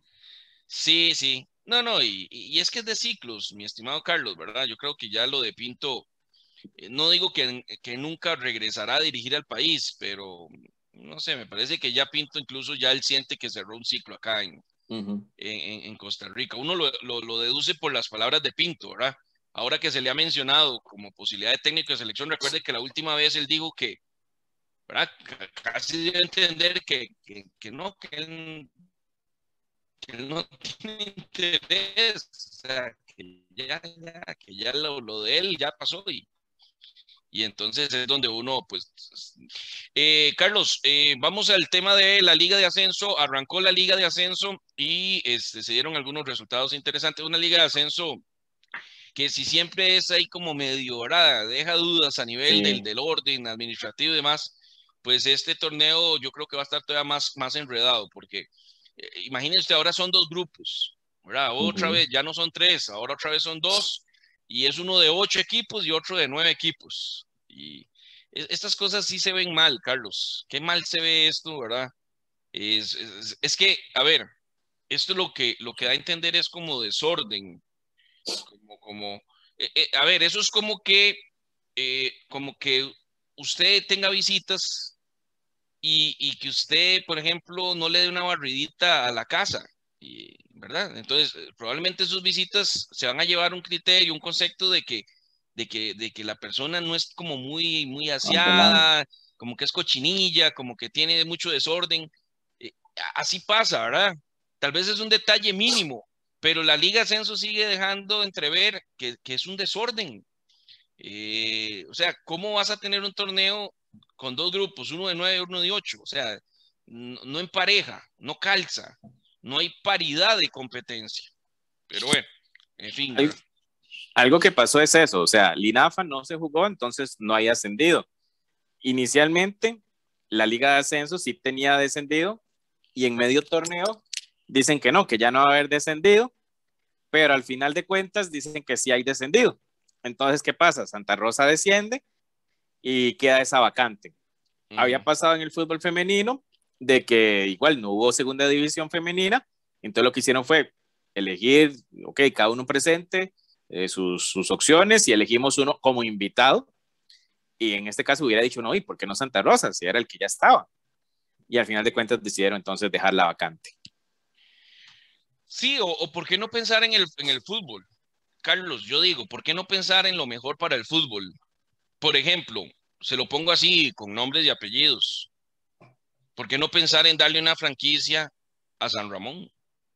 Speaker 2: Sí, sí. No, no, y, y es que es de ciclos, mi estimado Carlos, ¿verdad? Yo creo que ya lo de Pinto, eh, no digo que, que nunca regresará a dirigir al país, pero no sé, me parece que ya Pinto incluso ya él siente que cerró un ciclo acá en,
Speaker 3: Uh-huh.
Speaker 2: en, en Costa Rica. Uno lo, lo, lo deduce por las palabras de Pinto, ¿verdad? Ahora que se le ha mencionado como posibilidad de técnico de selección, recuerde que la última vez él dijo que, ¿verdad? Casi dio a entender que, que, que no, que él, que él no tiene interés, o sea, que ya, ya, que ya lo, lo de él ya pasó y, y entonces es donde uno, pues, eh, Carlos, eh, vamos al tema de la Liga de Ascenso. Arrancó la Liga de Ascenso y este, se dieron algunos resultados interesantes. Una Liga de Ascenso que si siempre es ahí como medio, ¿verdad? Deja dudas a nivel
Speaker 3: Sí.
Speaker 2: del, del orden administrativo y demás, pues este torneo yo creo que va a estar todavía más, más enredado, porque eh, imagínense usted, ahora son dos grupos, ¿verdad? Otra
Speaker 3: Uh-huh.
Speaker 2: vez, ya no son tres, ahora otra vez son dos, y es uno de ocho equipos y otro de nueve equipos. Y estas cosas sí se ven mal, Carlos. Qué mal se ve esto, ¿verdad? Es, es, es que, a ver, esto lo que, lo que da a entender es como desorden, como, como eh, eh, a ver, eso es como que, eh, como que usted tenga visitas y, y, que usted, por ejemplo, no le dé una barridita a la casa, y, ¿verdad? Entonces, probablemente sus visitas se van a llevar un criterio, un concepto de que de que, de que la persona no es como muy, muy aseada, como que es cochinilla, como que tiene mucho desorden. Eh, así pasa, ¿verdad? Tal vez es un detalle mínimo, pero la Liga Ascenso sigue dejando entrever que, que es un desorden. Eh, o sea, ¿cómo vas a tener un torneo con dos grupos, uno de nueve y uno de ocho? O sea, no, no empareja, no calza, no hay paridad de competencia. Pero bueno, en fin.
Speaker 3: Hay, algo que pasó es eso, o sea, Linafa no se jugó, entonces no hay ascendido. Inicialmente, la Liga de Ascenso sí tenía descendido y en medio torneo dicen que no, que ya no va a haber descendido, pero al final de cuentas dicen que sí hay descendido. Entonces, ¿qué pasa? Santa Rosa desciende y queda esa vacante. Uh-huh. Había pasado en el fútbol femenino de que igual no hubo segunda división femenina, entonces lo que hicieron fue elegir, ok, cada uno presente eh, sus, sus opciones y elegimos uno como invitado y en este caso hubiera dicho, no, ¿y por qué no Santa Rosa? Si era el que ya estaba. Y al final de cuentas decidieron entonces dejarla vacante.
Speaker 2: Sí, o, o ¿por qué no pensar en el, en el fútbol? Carlos, yo digo, ¿por qué no pensar en lo mejor para el fútbol? Por ejemplo, se lo pongo así, con nombres y apellidos. ¿Por qué no pensar en darle una franquicia a San Ramón?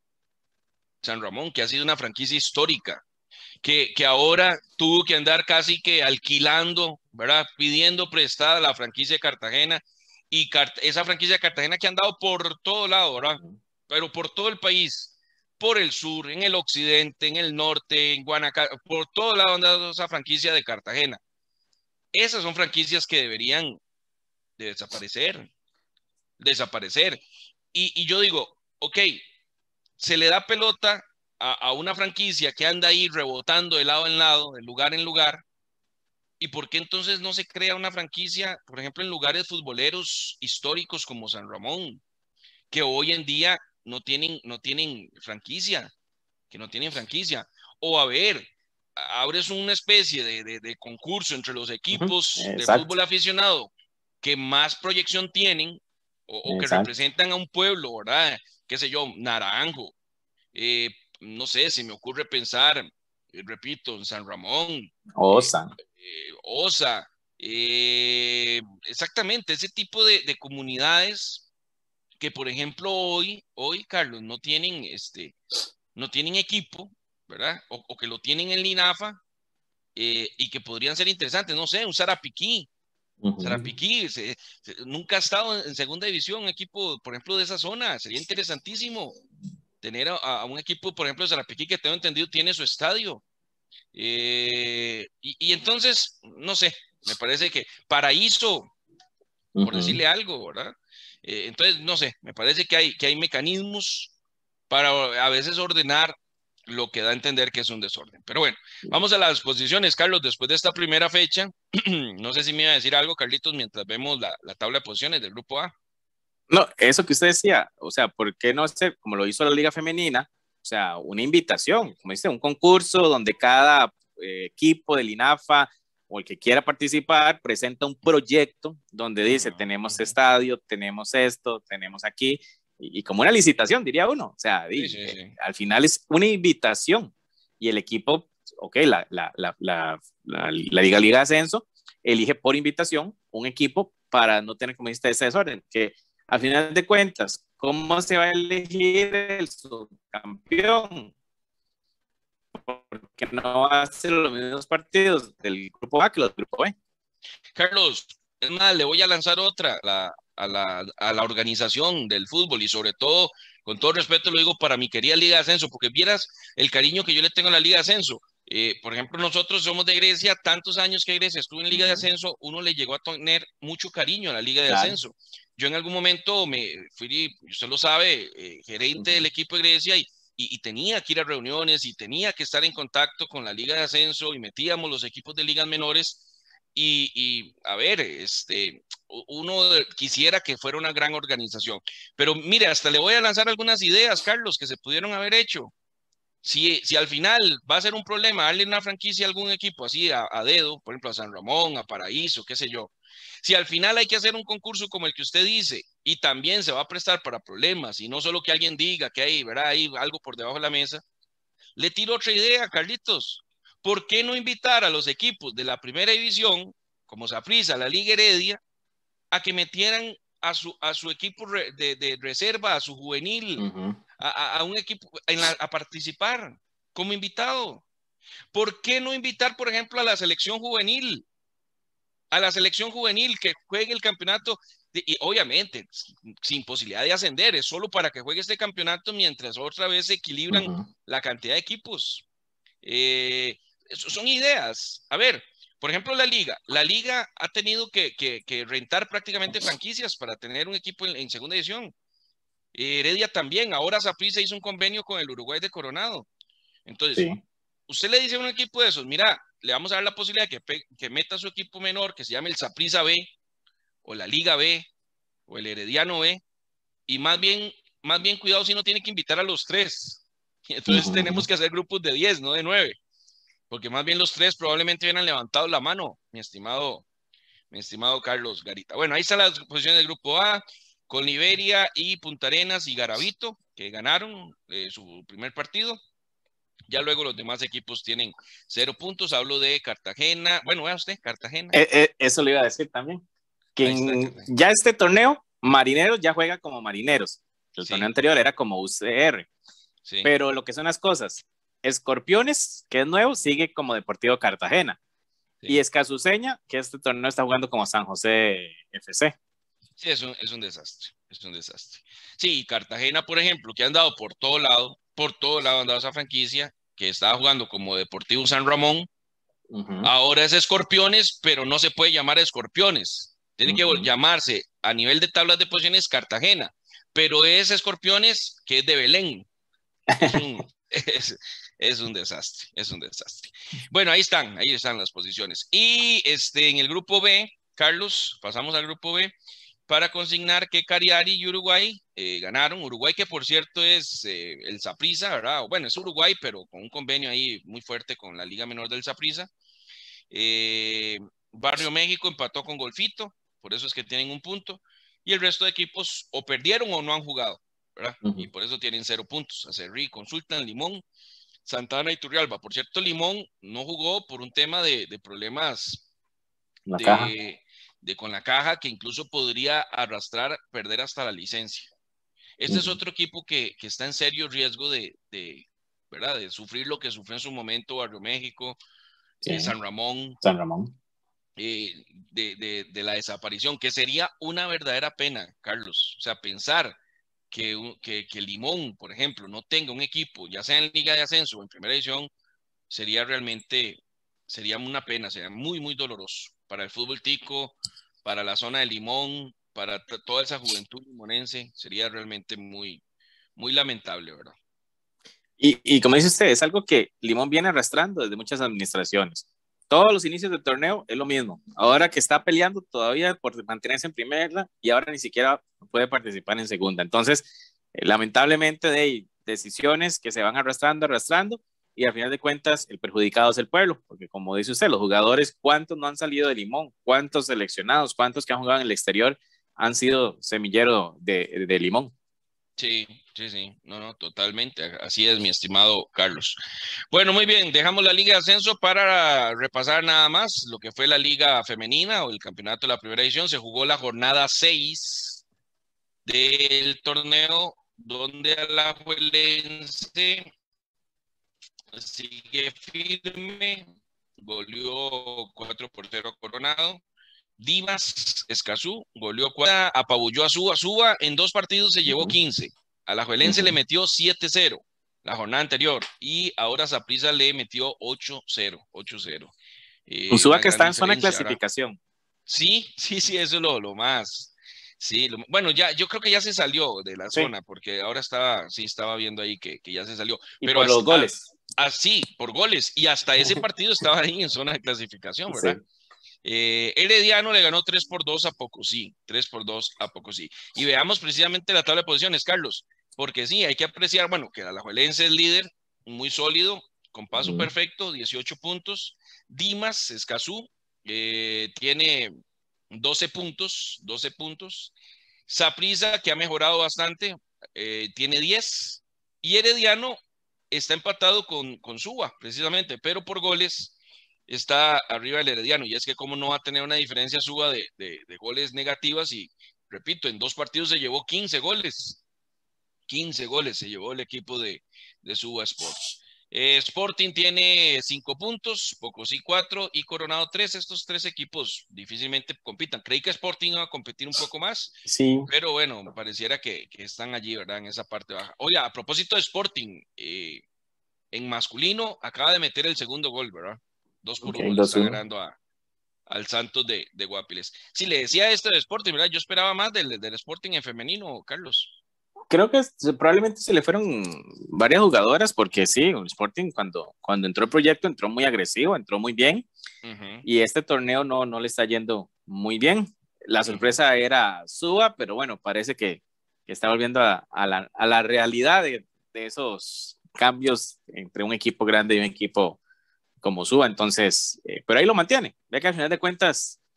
Speaker 2: San Ramón, que ha sido una franquicia histórica, que, que ahora tuvo que andar casi que alquilando, ¿verdad? Pidiendo prestada la franquicia de Cartagena, y Cart esa franquicia de Cartagena que ha andado por todo lado, ¿verdad? Pero por todo el país, por el sur, en el occidente, en el norte, en Guanacaste, por todo lado ha andado esa franquicia de Cartagena. Esas son franquicias que deberían de desaparecer, desaparecer. Y, y yo digo, ok, se le da pelota a, a una franquicia que anda ahí rebotando de lado en lado, de lugar en lugar, ¿y por qué entonces no se crea una franquicia, por ejemplo, en lugares futboleros históricos como San Ramón, que hoy en día no tienen, no tienen franquicia, que no tienen franquicia? O a ver, abres una especie de, de, de concurso entre los equipos uh-huh. de fútbol aficionado que más proyección tienen o, o que representan a un pueblo, ¿verdad? Qué sé yo, Naranjo, eh, no sé, se me ocurre pensar, eh, repito, en San Ramón,
Speaker 3: Osa,
Speaker 2: eh, Osa, eh, exactamente, ese tipo de, de comunidades que, por ejemplo, hoy, hoy, Carlos, no tienen, este, no tienen equipo, ¿verdad? O, o que lo tienen en Linafa, eh, y que podrían ser interesantes, no sé, un Sarapiquí. Uh-huh. Sarapiquí se, se, nunca ha estado en segunda división, un equipo, por ejemplo, de esa zona. Sería interesantísimo tener a, a un equipo, por ejemplo, de Sarapiquí, que tengo entendido tiene su estadio. Eh, y, y entonces, no sé, me parece que Paraíso, uh-huh. por decirle algo, ¿verdad? Eh, entonces, no sé, me parece que hay, que hay mecanismos para a veces ordenar lo que da a entender que es un desorden. Pero bueno, vamos a las posiciones, Carlos, después de esta primera fecha. No sé si me iba a decir algo, Carlitos, mientras vemos la, la tabla de posiciones del grupo A.
Speaker 3: No, eso que usted decía, o sea, ¿por qué no hacer, como lo hizo la Liga Femenina, o sea, una invitación, como dice, un concurso donde cada eh, equipo del INAFA o el que quiera participar presenta un proyecto donde dice, tenemos estadio, tenemos esto, tenemos aquí, y, y como una licitación, diría uno, o sea, sí, sí, sí. Eh, al final es una invitación, y el equipo, ok, la, la, la, la, la, la Liga Liga de Ascenso elige por invitación un equipo para no tener, como dice, ese desorden, que al final de cuentas, ¿cómo se va a elegir el subcampeón? Porque no va a ser los mismos partidos del grupo A que los del grupo B.
Speaker 2: Carlos, es más, le voy a lanzar otra la, a, la, a la organización del fútbol, y sobre todo, con todo respeto lo digo para mi querida Liga de Ascenso, porque vieras el cariño que yo le tengo a la Liga de Ascenso. Eh, por ejemplo, nosotros somos de Grecia, tantos años que Grecia estuvo en Liga de Ascenso, uno le llegó a tener mucho cariño a la Liga de claro. Ascenso. Yo en algún momento me fui, usted lo sabe, eh, gerente uh-huh. del equipo de Grecia, y, y, y tenía que ir a reuniones y tenía que estar en contacto con la Liga de Ascenso, y metíamos los equipos de ligas menores. Y, y a ver, este, uno quisiera que fuera una gran organización. Pero mire, hasta le voy a lanzar algunas ideas, Carlos, que se pudieron haber hecho. Si, si al final va a ser un problema darle una franquicia a algún equipo así a, a dedo, por ejemplo a San Ramón, a Paraíso, qué sé yo, si al final hay que hacer un concurso como el que usted dice y también se va a prestar para problemas y no solo que alguien diga que hay, ¿verdad? Hay algo por debajo de la mesa, le tiro otra idea, Carlitos. ¿Por qué no invitar a los equipos de la primera división, como Saprissa, la Liga Heredia, a que metieran a su, a su equipo de, de reserva, a su juvenil, uh-huh. a, a un equipo en la, a participar como invitado? ¿Por qué no invitar, por ejemplo, a la selección juvenil? A la selección juvenil que juegue el campeonato, de, y obviamente sin posibilidad de ascender, es solo para que juegue este campeonato mientras otra vez se equilibran uh-huh. la cantidad de equipos. Eh, son ideas. A ver, por ejemplo, la Liga. La Liga ha tenido que, que, que rentar prácticamente franquicias para tener un equipo en, en segunda división. Heredia también. Ahora Saprissa hizo un convenio con el Uruguay de Coronado. Entonces, sí. Usted le dice a un equipo de esos, mira, le vamos a dar la posibilidad de que, que meta su equipo menor, que se llame el Saprissa B, o la Liga B, o el Herediano B, y más bien, más bien cuidado si no tiene que invitar a los tres. Entonces uh-huh. tenemos que hacer grupos de diez, no de nueve. Porque más bien los tres probablemente hubieran levantado la mano, mi estimado, mi estimado Carlos Garita. Bueno, ahí están las posiciones del grupo A, con Liberia y Punta Arenas y Garavito, que ganaron eh, su primer partido. Ya luego los demás equipos tienen cero puntos. Hablo de Cartagena. Bueno, vea usted, Cartagena.
Speaker 3: Eh, eh, eso le iba a decir también. Que en, ya este torneo, Marineros ya juega como Marineros. El sí. torneo anterior era como U C R. Sí. Pero lo que son las cosas, Escorpiones, que es nuevo, sigue como Deportivo Cartagena. Sí. Y Escasuseña, que este torneo está jugando como San José F C.
Speaker 2: Sí, es un, es un desastre. Es un desastre. Sí, Cartagena, por ejemplo, que han dado por todo lado, por todo lado han dado esa franquicia, que estaba jugando como Deportivo San Ramón. Uh-huh. Ahora es Escorpiones, pero no se puede llamar Escorpiones. Tiene uh-huh. que llamarse a nivel de tablas de posiciones Cartagena, pero es Escorpiones que es de Belén. Es un, es, es un desastre, es un desastre. Bueno, ahí están, ahí están las posiciones. Y este, en el grupo B, Carlos, pasamos al grupo B, para consignar que Cariari y Uruguay eh, ganaron. Uruguay, que por cierto es eh, el Saprissa, ¿verdad? Bueno, es Uruguay, pero con un convenio ahí muy fuerte con la Liga Menor del Saprissa. Eh, Barrio México empató con Golfito, por eso es que tienen un punto. Y el resto de equipos o perdieron o no han jugado, ¿verdad? Uh-huh. Y por eso tienen cero puntos. Acerrí, Consultan, Limón, Santana y Turrialba. Por cierto, Limón no jugó por un tema de, de problemas
Speaker 3: la
Speaker 2: de...
Speaker 3: caja.
Speaker 2: de con la caja, que incluso podría arrastrar, perder hasta la licencia. Este uh-huh. es otro equipo que, que está en serio riesgo de, de, ¿verdad? de sufrir lo que sufrió en su momento Barrio México, sí. eh, San Ramón,
Speaker 3: San Ramón.
Speaker 2: Eh, de, de, de la desaparición, que sería una verdadera pena, Carlos. O sea, pensar que, que, que Limón, por ejemplo, no tenga un equipo, ya sea en Liga de Ascenso o en Primera División, sería realmente, sería una pena, sería muy, muy doloroso para el fútbol tico, para la zona de Limón, para t- toda esa juventud limonense, sería realmente muy, muy lamentable, ¿verdad?
Speaker 3: Y, y como dice usted, es algo que Limón viene arrastrando desde muchas administraciones. Todos los inicios del torneo es lo mismo. Ahora que está peleando todavía por mantenerse en primera y ahora ni siquiera puede participar en segunda. Entonces, eh, lamentablemente, de decisiones que se van arrastrando, arrastrando, y al final de cuentas el perjudicado es el pueblo, porque como dice usted, los jugadores, ¿cuántos no han salido de Limón? ¿Cuántos seleccionados? ¿Cuántos que han jugado en el exterior han sido semillero de, de Limón?
Speaker 2: Sí, sí, sí, no, no, totalmente, así es, mi estimado Carlos. Bueno, muy bien, dejamos la Liga de Ascenso para repasar nada más lo que fue la Liga Femenina o el campeonato de la primera edición. Se jugó la jornada seis del torneo, donde Alajuelense sigue firme, goleó cuatro por cero a Coronado. Dimas Escazú goleó cuatro, apabulló a Suba. Suba en dos partidos se llevó quince. Alajuelense uh-huh. le metió siete cero la jornada anterior y ahora Saprissa le metió ocho cero. ocho cero.
Speaker 3: Eh, Suba que está en zona de clasificación.
Speaker 2: Ahora. Sí, sí, sí, eso es lo, lo más. Sí, lo, bueno, ya, yo creo que ya se salió de la sí. zona, porque ahora estaba, sí, estaba viendo ahí que, que ya se salió.
Speaker 3: Y
Speaker 2: pero
Speaker 3: por
Speaker 2: hasta,
Speaker 3: los goles.
Speaker 2: Así, por goles. Y hasta ese partido estaba ahí en zona de clasificación, ¿verdad? Sí. Eh, Herediano le ganó tres por dos a Pocosí, tres por dos a Pocosí. Y veamos precisamente la tabla de posiciones, Carlos, porque sí, hay que apreciar, bueno, que el Alajuelense es líder, muy sólido, con paso uh-huh. perfecto, dieciocho puntos. Dimas Escazú eh, tiene doce puntos, doce puntos. Saprissa, que ha mejorado bastante, eh, tiene diez. Y Herediano está empatado con, con Suba, precisamente, pero por goles está arriba el Herediano, y es que cómo no va a tener una diferencia Suba de, de, de goles negativas, y repito, en dos partidos se llevó quince goles, quince goles se llevó el equipo de, de Suba Sports. Eh, Sporting tiene cinco puntos, Pocosí cuatro y Coronado tres. Estos tres equipos difícilmente compitan. Creí que Sporting iba a competir un poco más,
Speaker 3: sí.
Speaker 2: pero bueno, pareciera que, que están allí, ¿verdad? En esa parte baja. Oye, a propósito de Sporting, eh, en masculino acaba de meter el segundo gol, ¿verdad? Dos por okay, uno le está ganando a, al Santos de, de Guapiles. Si le decía esto de Sporting, ¿verdad? Yo esperaba más del, del Sporting en femenino, Carlos.
Speaker 3: Creo que probablemente se le fueron varias jugadoras, porque sí, el Sporting cuando, cuando entró el proyecto entró muy agresivo, entró muy bien, uh-huh. y este torneo no, no le está yendo muy bien. La sorpresa uh-huh. era Suba, pero bueno, parece que, que está volviendo a, a, la, a la realidad de, de esos cambios entre un equipo grande y un equipo como Suba, entonces, eh, pero ahí lo mantiene. Ve que al final de cuentas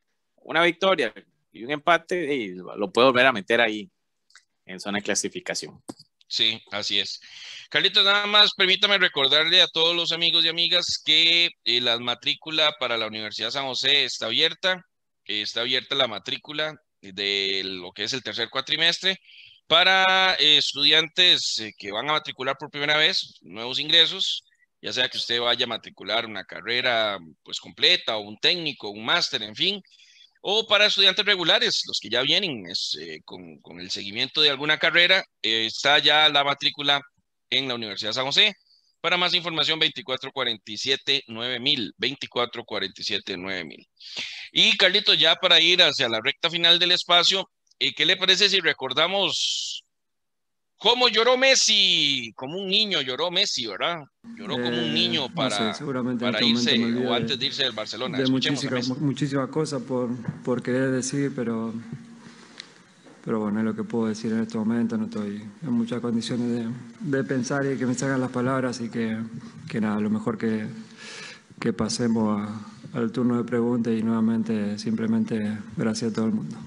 Speaker 3: una victoria y un empate, y lo puedo volver a meter ahí en zona de clasificación.
Speaker 2: Sí, así es. Carlitos, nada más permítame recordarle a todos los amigos y amigas que eh, la matrícula para la Universidad San José está abierta. Eh, está abierta la matrícula de lo que es el tercer cuatrimestre para eh, estudiantes eh, que van a matricular por primera vez, nuevos ingresos, ya sea que usted vaya a matricular una carrera pues completa o un técnico, un máster, en fin, o para estudiantes regulares, los que ya vienen es, eh, con, con el seguimiento de alguna carrera, eh, está ya la matrícula en la Universidad San José. Para más información, veinticuatro cuarenta y siete nueve mil, veinticuatro cuarenta y siete nueve mil. Y Carlitos, ya para ir hacia la recta final del espacio, eh, ¿qué le parece si recordamos cómo lloró Messi? Como un niño lloró Messi, ¿verdad? Lloró como un niño para,
Speaker 4: no sé, seguramente
Speaker 2: para
Speaker 4: en este
Speaker 2: irse
Speaker 4: momento
Speaker 2: o
Speaker 4: me
Speaker 2: antes
Speaker 4: olvido
Speaker 2: de irse del Barcelona.
Speaker 4: de
Speaker 2: Escuchemos a
Speaker 4: muchísimas,
Speaker 2: Messi.
Speaker 4: muchísimas cosas por, por querer decir, pero, pero bueno, es lo que puedo decir en este momento. No estoy en muchas condiciones de, de pensar y que me salgan las palabras, y que, que nada, lo mejor que, que pasemos a, al turno de preguntas, y nuevamente simplemente gracias a todo el mundo.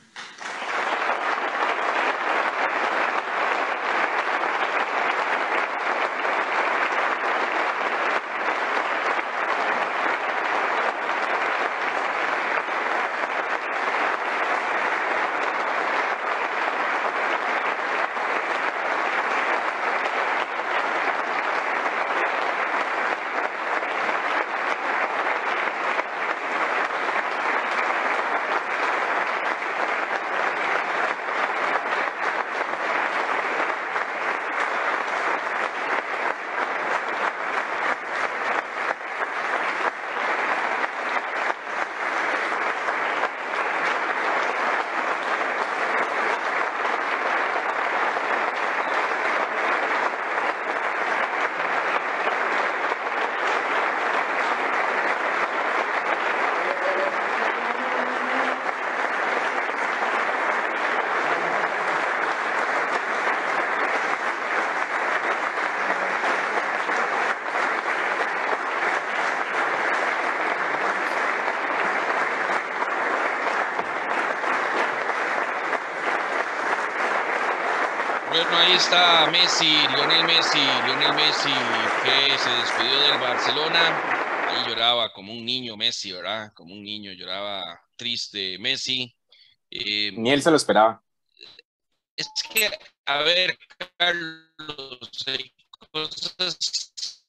Speaker 2: Bueno, ahí está Messi, Lionel Messi, Lionel Messi, que se despidió del Barcelona. Ahí lloraba como un niño Messi, ¿verdad? Como un niño, lloraba triste Messi. Eh,
Speaker 3: Ni él se lo esperaba.
Speaker 2: es que, a ver, Carlos, hay cosas...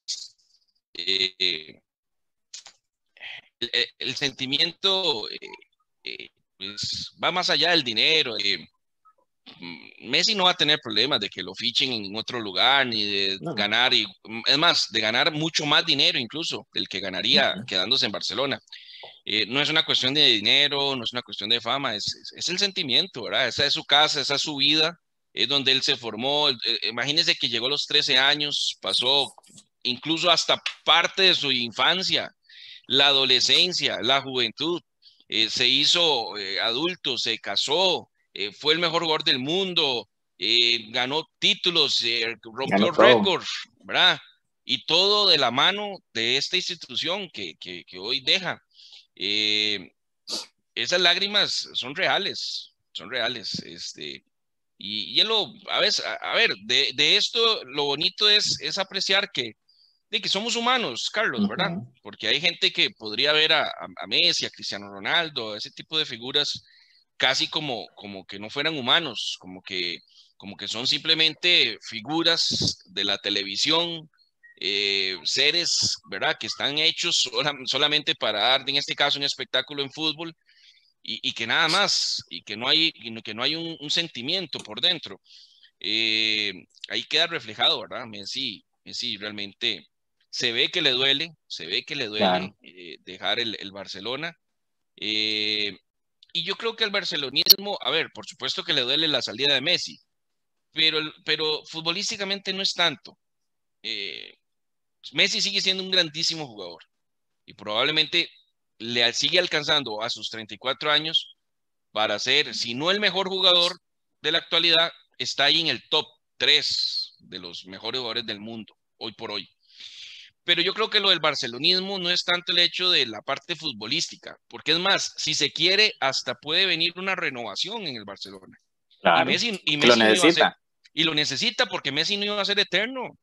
Speaker 2: eh, el, el sentimiento eh, eh, pues, va más allá del dinero. Eh, Messi no va a tener problemas de que lo fichen en otro lugar, ni de
Speaker 3: No.
Speaker 2: ganar, y es más, de ganar mucho más dinero incluso del que ganaría uh-huh. quedándose en Barcelona. Eh, no es una cuestión de dinero, no es una cuestión de fama, es, es, es el sentimiento, ¿verdad? Esa es su casa, esa es su vida, es donde él se formó. Eh, imagínense que llegó a los trece años, pasó incluso hasta parte de su infancia, la adolescencia, la juventud, eh, se hizo eh, adulto, se casó, eh, fue el mejor jugador del mundo, eh, ganó títulos, eh, rompió récords, ¿verdad? Y todo de la mano de esta institución que, que, que hoy deja. Eh, esas lágrimas son reales, son reales. Este, y, y él lo, a, veces, a, a ver, de, de esto lo bonito es, es apreciar que, de que somos humanos, Carlos, ¿verdad? Uh-huh. Porque hay gente que podría ver a, a Messi, a Cristiano Ronaldo, a ese tipo de figuras casi como, como que no fueran humanos, como que, como que son simplemente figuras de la televisión, eh, seres, ¿verdad? Que están hechos sola, solamente para dar, en este caso, un espectáculo en fútbol, y, y que nada más, y que no hay, que no hay un, un sentimiento por dentro. Eh, ahí queda reflejado, ¿verdad? Messi, Messi realmente se ve que le duele, se ve que le duele claro. eh, dejar el, el Barcelona. Eh, y yo creo que el barcelonismo, a ver, por supuesto que le duele la salida de Messi, pero, pero futbolísticamente no es tanto. Eh, Messi sigue siendo un grandísimo jugador y probablemente le sigue alcanzando a sus treinta y cuatro años para ser, si no el mejor jugador de la actualidad, está ahí en el top tres de los mejores jugadores del mundo, hoy por hoy. Pero yo creo que lo del barcelonismo no es tanto el hecho de la parte futbolística, porque es más, si se quiere, hasta puede venir una renovación en el Barcelona.
Speaker 3: Claro,
Speaker 2: y Messi, y
Speaker 3: que
Speaker 2: Messi
Speaker 3: lo
Speaker 2: no
Speaker 3: necesita.
Speaker 2: iba a ser, y lo necesita porque Messi no iba a ser eterno,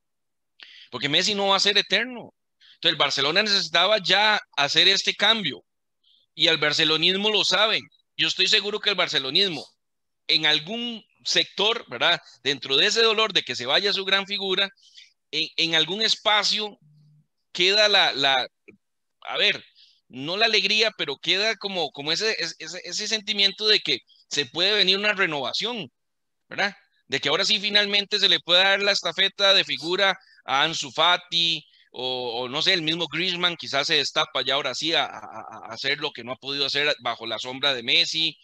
Speaker 2: porque Messi no va a ser eterno. Entonces el Barcelona necesitaba ya hacer este cambio, y el barcelonismo lo saben. Yo estoy seguro que el barcelonismo, en algún sector, ¿verdad? Dentro de ese dolor de que se vaya su gran figura, en, en algún espacio queda la, la, a ver, no la alegría, pero queda como, como ese, ese, ese sentimiento de que se puede venir una renovación, ¿verdad? De que ahora sí finalmente se le puede dar la estafeta de figura a Ansu Fati, o, o no sé, el mismo Griezmann quizás se destapa ya ahora sí a, a, a hacer lo que no ha podido hacer bajo la sombra de Messi,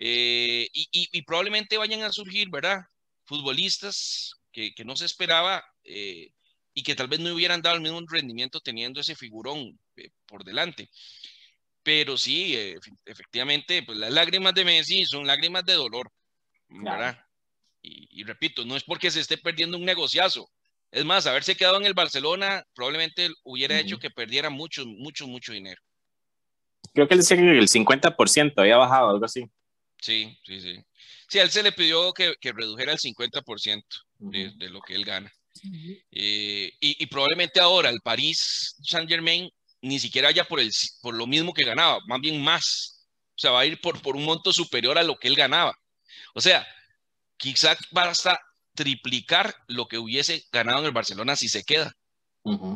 Speaker 2: eh, y, y, y probablemente vayan a surgir, ¿verdad? Futbolistas que, que no se esperaba, eh, y que tal vez no hubieran dado el mismo rendimiento teniendo ese figurón eh, por delante. Pero sí, eh, efectivamente, pues las lágrimas de Messi son lágrimas de dolor, ¿verdad? Claro. Y, y repito, no es porque se esté perdiendo un negociazo. Es más, haberse quedado en el Barcelona probablemente hubiera uh-huh. hecho que perdiera mucho, mucho, mucho dinero.
Speaker 3: Creo que él decía que el cincuenta por ciento había bajado, algo así.
Speaker 2: Sí, sí, sí. Sí, a él se le pidió que, que redujera el cincuenta por ciento uh-huh. de, de lo que él gana. Uh-huh. eh, y, y probablemente ahora el París Saint-Germain ni siquiera vaya por, el, por lo mismo que ganaba, más bien más. O sea, va a ir por, por un monto superior a lo que él ganaba. O sea, quizá basta triplicar lo que hubiese ganado en el Barcelona si se queda. Uh-huh.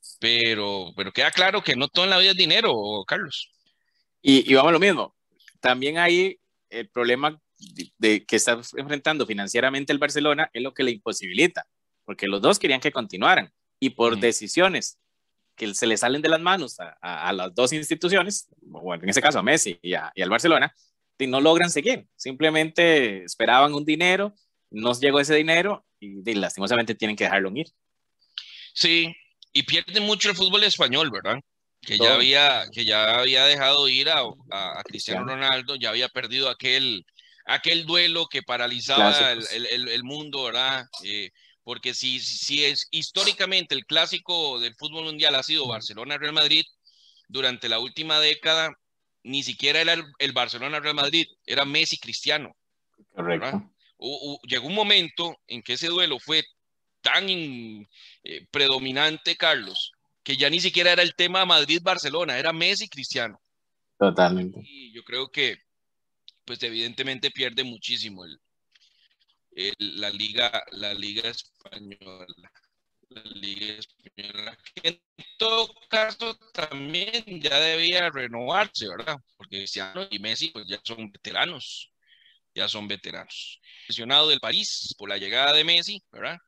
Speaker 2: Pero, pero queda claro que no todo en la vida es dinero, Carlos.
Speaker 3: Y, y vamos a lo mismo. También hay el problema de, de que está enfrentando financieramente el Barcelona, es lo que le imposibilita, porque los dos querían que continuaran y por uh-huh. decisiones que se le salen de las manos a, a, a las dos instituciones, bueno, en ese caso a Messi y, a, y al Barcelona, y no logran seguir. Simplemente esperaban un dinero, no llegó ese dinero y, y lastimosamente tienen que dejarlo ir.
Speaker 2: Sí, y pierde mucho el fútbol español, ¿verdad? Que ya había, que ya había dejado ir a, a, a Cristiano Ronaldo, ya había perdido aquel, aquel duelo que paralizaba el, el, el mundo, ¿verdad? Eh, porque si, si es históricamente el clásico del fútbol mundial ha sido Barcelona-Real Madrid, durante la última década ni siquiera era el, el Barcelona-Real Madrid, era Messi-Cristiano.
Speaker 3: Correcto.
Speaker 2: U, u, llegó un momento en que ese duelo fue tan in, eh, predominante, Carlos, que ya ni siquiera era el tema Madrid-Barcelona, era Messi-Cristiano.
Speaker 3: Totalmente.
Speaker 2: Y yo creo que, pues evidentemente pierde muchísimo el, el, la liga, la liga española. La liga española, que en todo caso también ya debía renovarse, ¿verdad? Porque Cristiano y Messi pues ya son veteranos, ya son veteranos. Aficionado del París por la llegada de Messi, ¿verdad?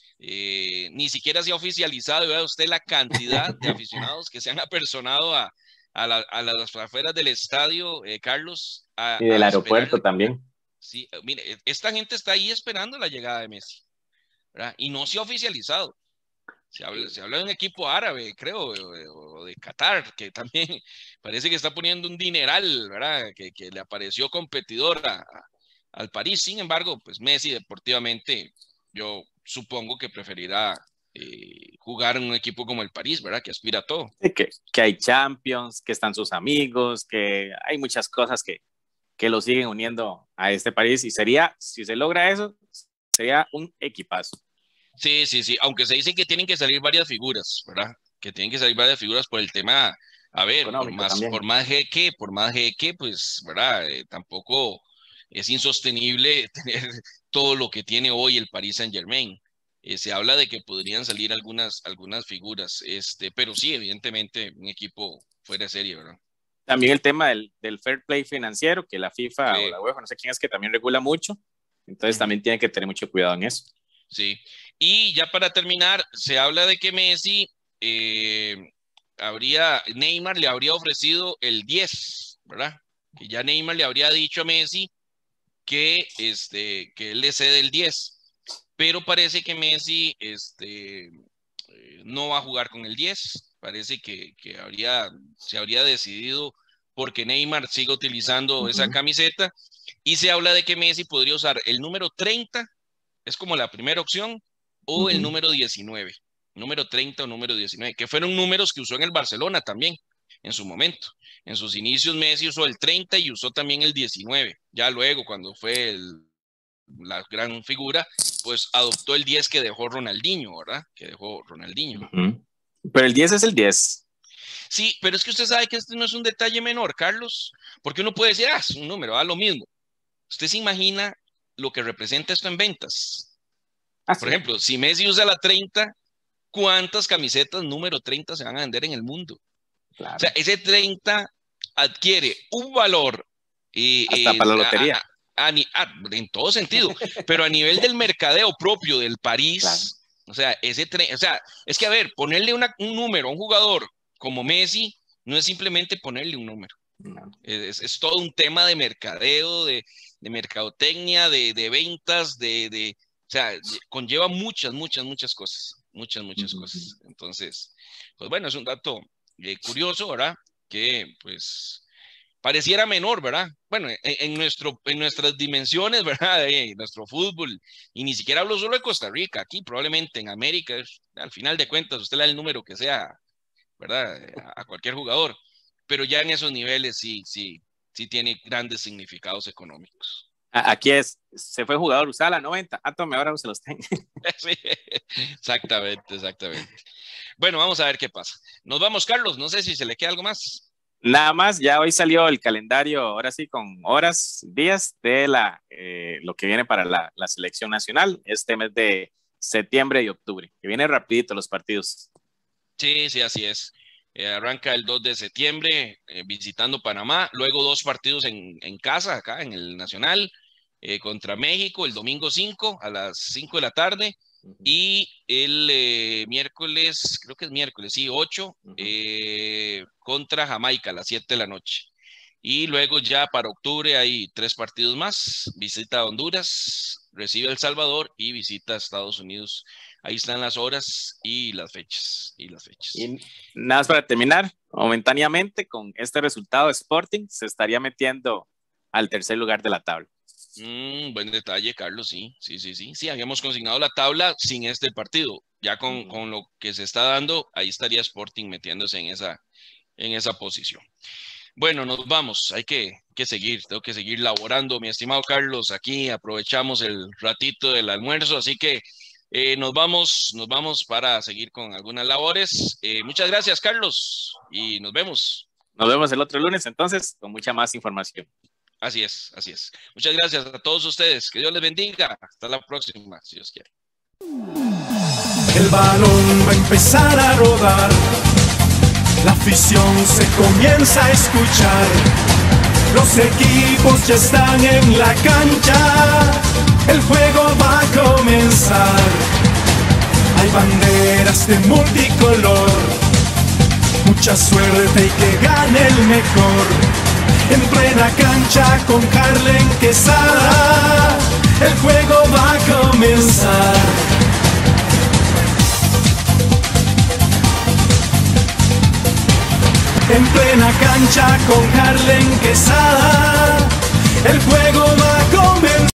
Speaker 2: Eh, ni siquiera se ha oficializado, vea usted la cantidad de aficionados que se han apersonado a, a, la, a las afueras del estadio, eh, Carlos. A,
Speaker 3: y del
Speaker 2: a
Speaker 3: aeropuerto también.
Speaker 2: Sí, mire, esta gente está ahí esperando la llegada de Messi, ¿verdad? Y no se ha oficializado. Se habla, se habla de un equipo árabe, creo, o de Qatar, que también parece que está poniendo un dineral, ¿verdad? Que, que le apareció competidor a, a, al París. Sin embargo, pues Messi deportivamente, yo supongo que preferirá eh, jugar en un equipo como el París, ¿verdad? Que aspira a todo.
Speaker 3: Sí, que, que hay Champions, que están sus amigos, que hay muchas cosas que, que lo siguen uniendo a este París. Y sería, si se logra eso, sería un equipazo.
Speaker 2: Sí, sí, sí, aunque se dice que tienen que salir varias figuras, ¿verdad? Que tienen que salir varias figuras por el tema, a ver, por más, por más jeque, por más jeque, pues, ¿verdad? Eh, tampoco es insostenible tener todo lo que tiene hoy el Paris Saint-Germain. Eh, se habla de que podrían salir algunas, algunas figuras, este, pero sí, evidentemente, un equipo fuera de serie, ¿verdad?
Speaker 3: También el tema del, del fair play financiero, que la FIFA sí. o la UEFA, no sé quién es, que también regula mucho, entonces uh-huh. también tienen que tener mucho cuidado en eso.
Speaker 2: Sí, y ya para terminar, se habla de que Messi eh, habría, Neymar le habría ofrecido el diez, ¿verdad? Que ya Neymar le habría dicho a Messi que, este, que él le cede el diez, pero parece que Messi este, eh, no va a jugar con el diez, parece que, que habría, se habría decidido porque Neymar sigue utilizando uh-huh. esa camiseta, y se habla de que Messi podría usar el número treinta, es como la primera opción, o uh-huh. el número diecinueve, número treinta o número diecinueve, que fueron números que usó en el Barcelona también, en su momento. En sus inicios Messi usó el treinta y usó también el diecinueve. Ya luego, cuando fue el, la gran figura, pues adoptó el diez que dejó Ronaldinho, ¿verdad? Que dejó Ronaldinho.
Speaker 3: Uh-huh. Pero el diez es el diez.
Speaker 2: Sí, pero es que usted sabe que este no es un detalle menor, Carlos, porque uno puede decir, ah, es un número, da lo mismo. Usted se imagina lo que representa esto en ventas. Ah, Por sí. ejemplo, si Messi usa la treinta, ¿cuántas camisetas número treinta se van a vender en el mundo? Claro. O sea, ese treinta adquiere un valor. Eh,
Speaker 3: Hasta
Speaker 2: eh,
Speaker 3: para la lotería.
Speaker 2: A, a, a, a, en todo sentido, pero a nivel del mercadeo propio del París, claro. o sea, ese o sea, es que a ver, ponerle una, un número a un jugador como Messi no es simplemente ponerle un número. No. Es, es todo un tema de mercadeo, de, de mercadotecnia, de, de ventas, de, de, o sea, conlleva muchas, muchas, muchas cosas, muchas, muchas uh-huh. cosas. Entonces, pues bueno, es un dato eh, curioso, ¿verdad? Que pues pareciera menor, ¿verdad? Bueno, en, en, nuestro, en nuestras dimensiones, ¿verdad? En nuestro fútbol, y ni siquiera hablo solo de Costa Rica, aquí probablemente en América, al final de cuentas, usted le da el número que sea, ¿verdad? A, a cualquier jugador, pero ya en esos niveles sí, sí, sí tiene grandes significados económicos.
Speaker 3: Aquí es, se fue jugador, usaba la noventa, ah, tome, ahora se los tengo.
Speaker 2: Sí, exactamente, exactamente. Bueno, vamos a ver qué pasa. Nos vamos, Carlos, no sé si se le queda algo más.
Speaker 3: Nada más, ya hoy salió el calendario, ahora sí, con horas, días de la, eh, lo que viene para la, la selección nacional, este mes de septiembre y octubre, que viene rapidito los partidos.
Speaker 2: Sí, sí, así es. Eh, arranca el dos de septiembre eh, visitando Panamá, luego dos partidos en, en casa, acá en el Nacional, eh, contra México, el domingo cinco a las cinco de la tarde, uh-huh. y el eh, miércoles, creo que es miércoles, sí, ocho, uh-huh. eh, contra Jamaica a las siete de la noche. Y luego ya para octubre hay tres partidos más, visita a Honduras, recibe a El Salvador y visita a Estados Unidos. Ahí están las horas y las fechas. Y las fechas.
Speaker 3: Y nada más para terminar, momentáneamente con este resultado, Sporting se estaría metiendo al tercer lugar de la tabla.
Speaker 2: Mm, buen detalle, Carlos, sí, sí, sí, sí. Sí, habíamos consignado la tabla sin este partido. Ya con, uh-huh. con lo que se está dando, ahí estaría Sporting metiéndose en esa, en esa posición. Bueno, nos vamos, hay que, que seguir, tengo que seguir laborando, mi estimado Carlos, aquí aprovechamos el ratito del almuerzo, así que eh, nos vamos, nos vamos para seguir con algunas labores. Eh, muchas gracias, Carlos, y nos vemos.
Speaker 3: Nos vemos el otro lunes, entonces, con mucha más información.
Speaker 2: Así es, así es. Muchas gracias a todos ustedes, que Dios les bendiga, hasta la próxima, si Dios quiere.
Speaker 1: El balón va a empezar a rodar. La afición se comienza a escuchar. Los equipos ya están en la cancha. El juego va a comenzar. Hay banderas de multicolor. Mucha suerte y que gane el mejor. En plena cancha con Harlen Quesada. El juego va a comenzar. En plena cancha con Harlen Quesada, el juego va a comenzar.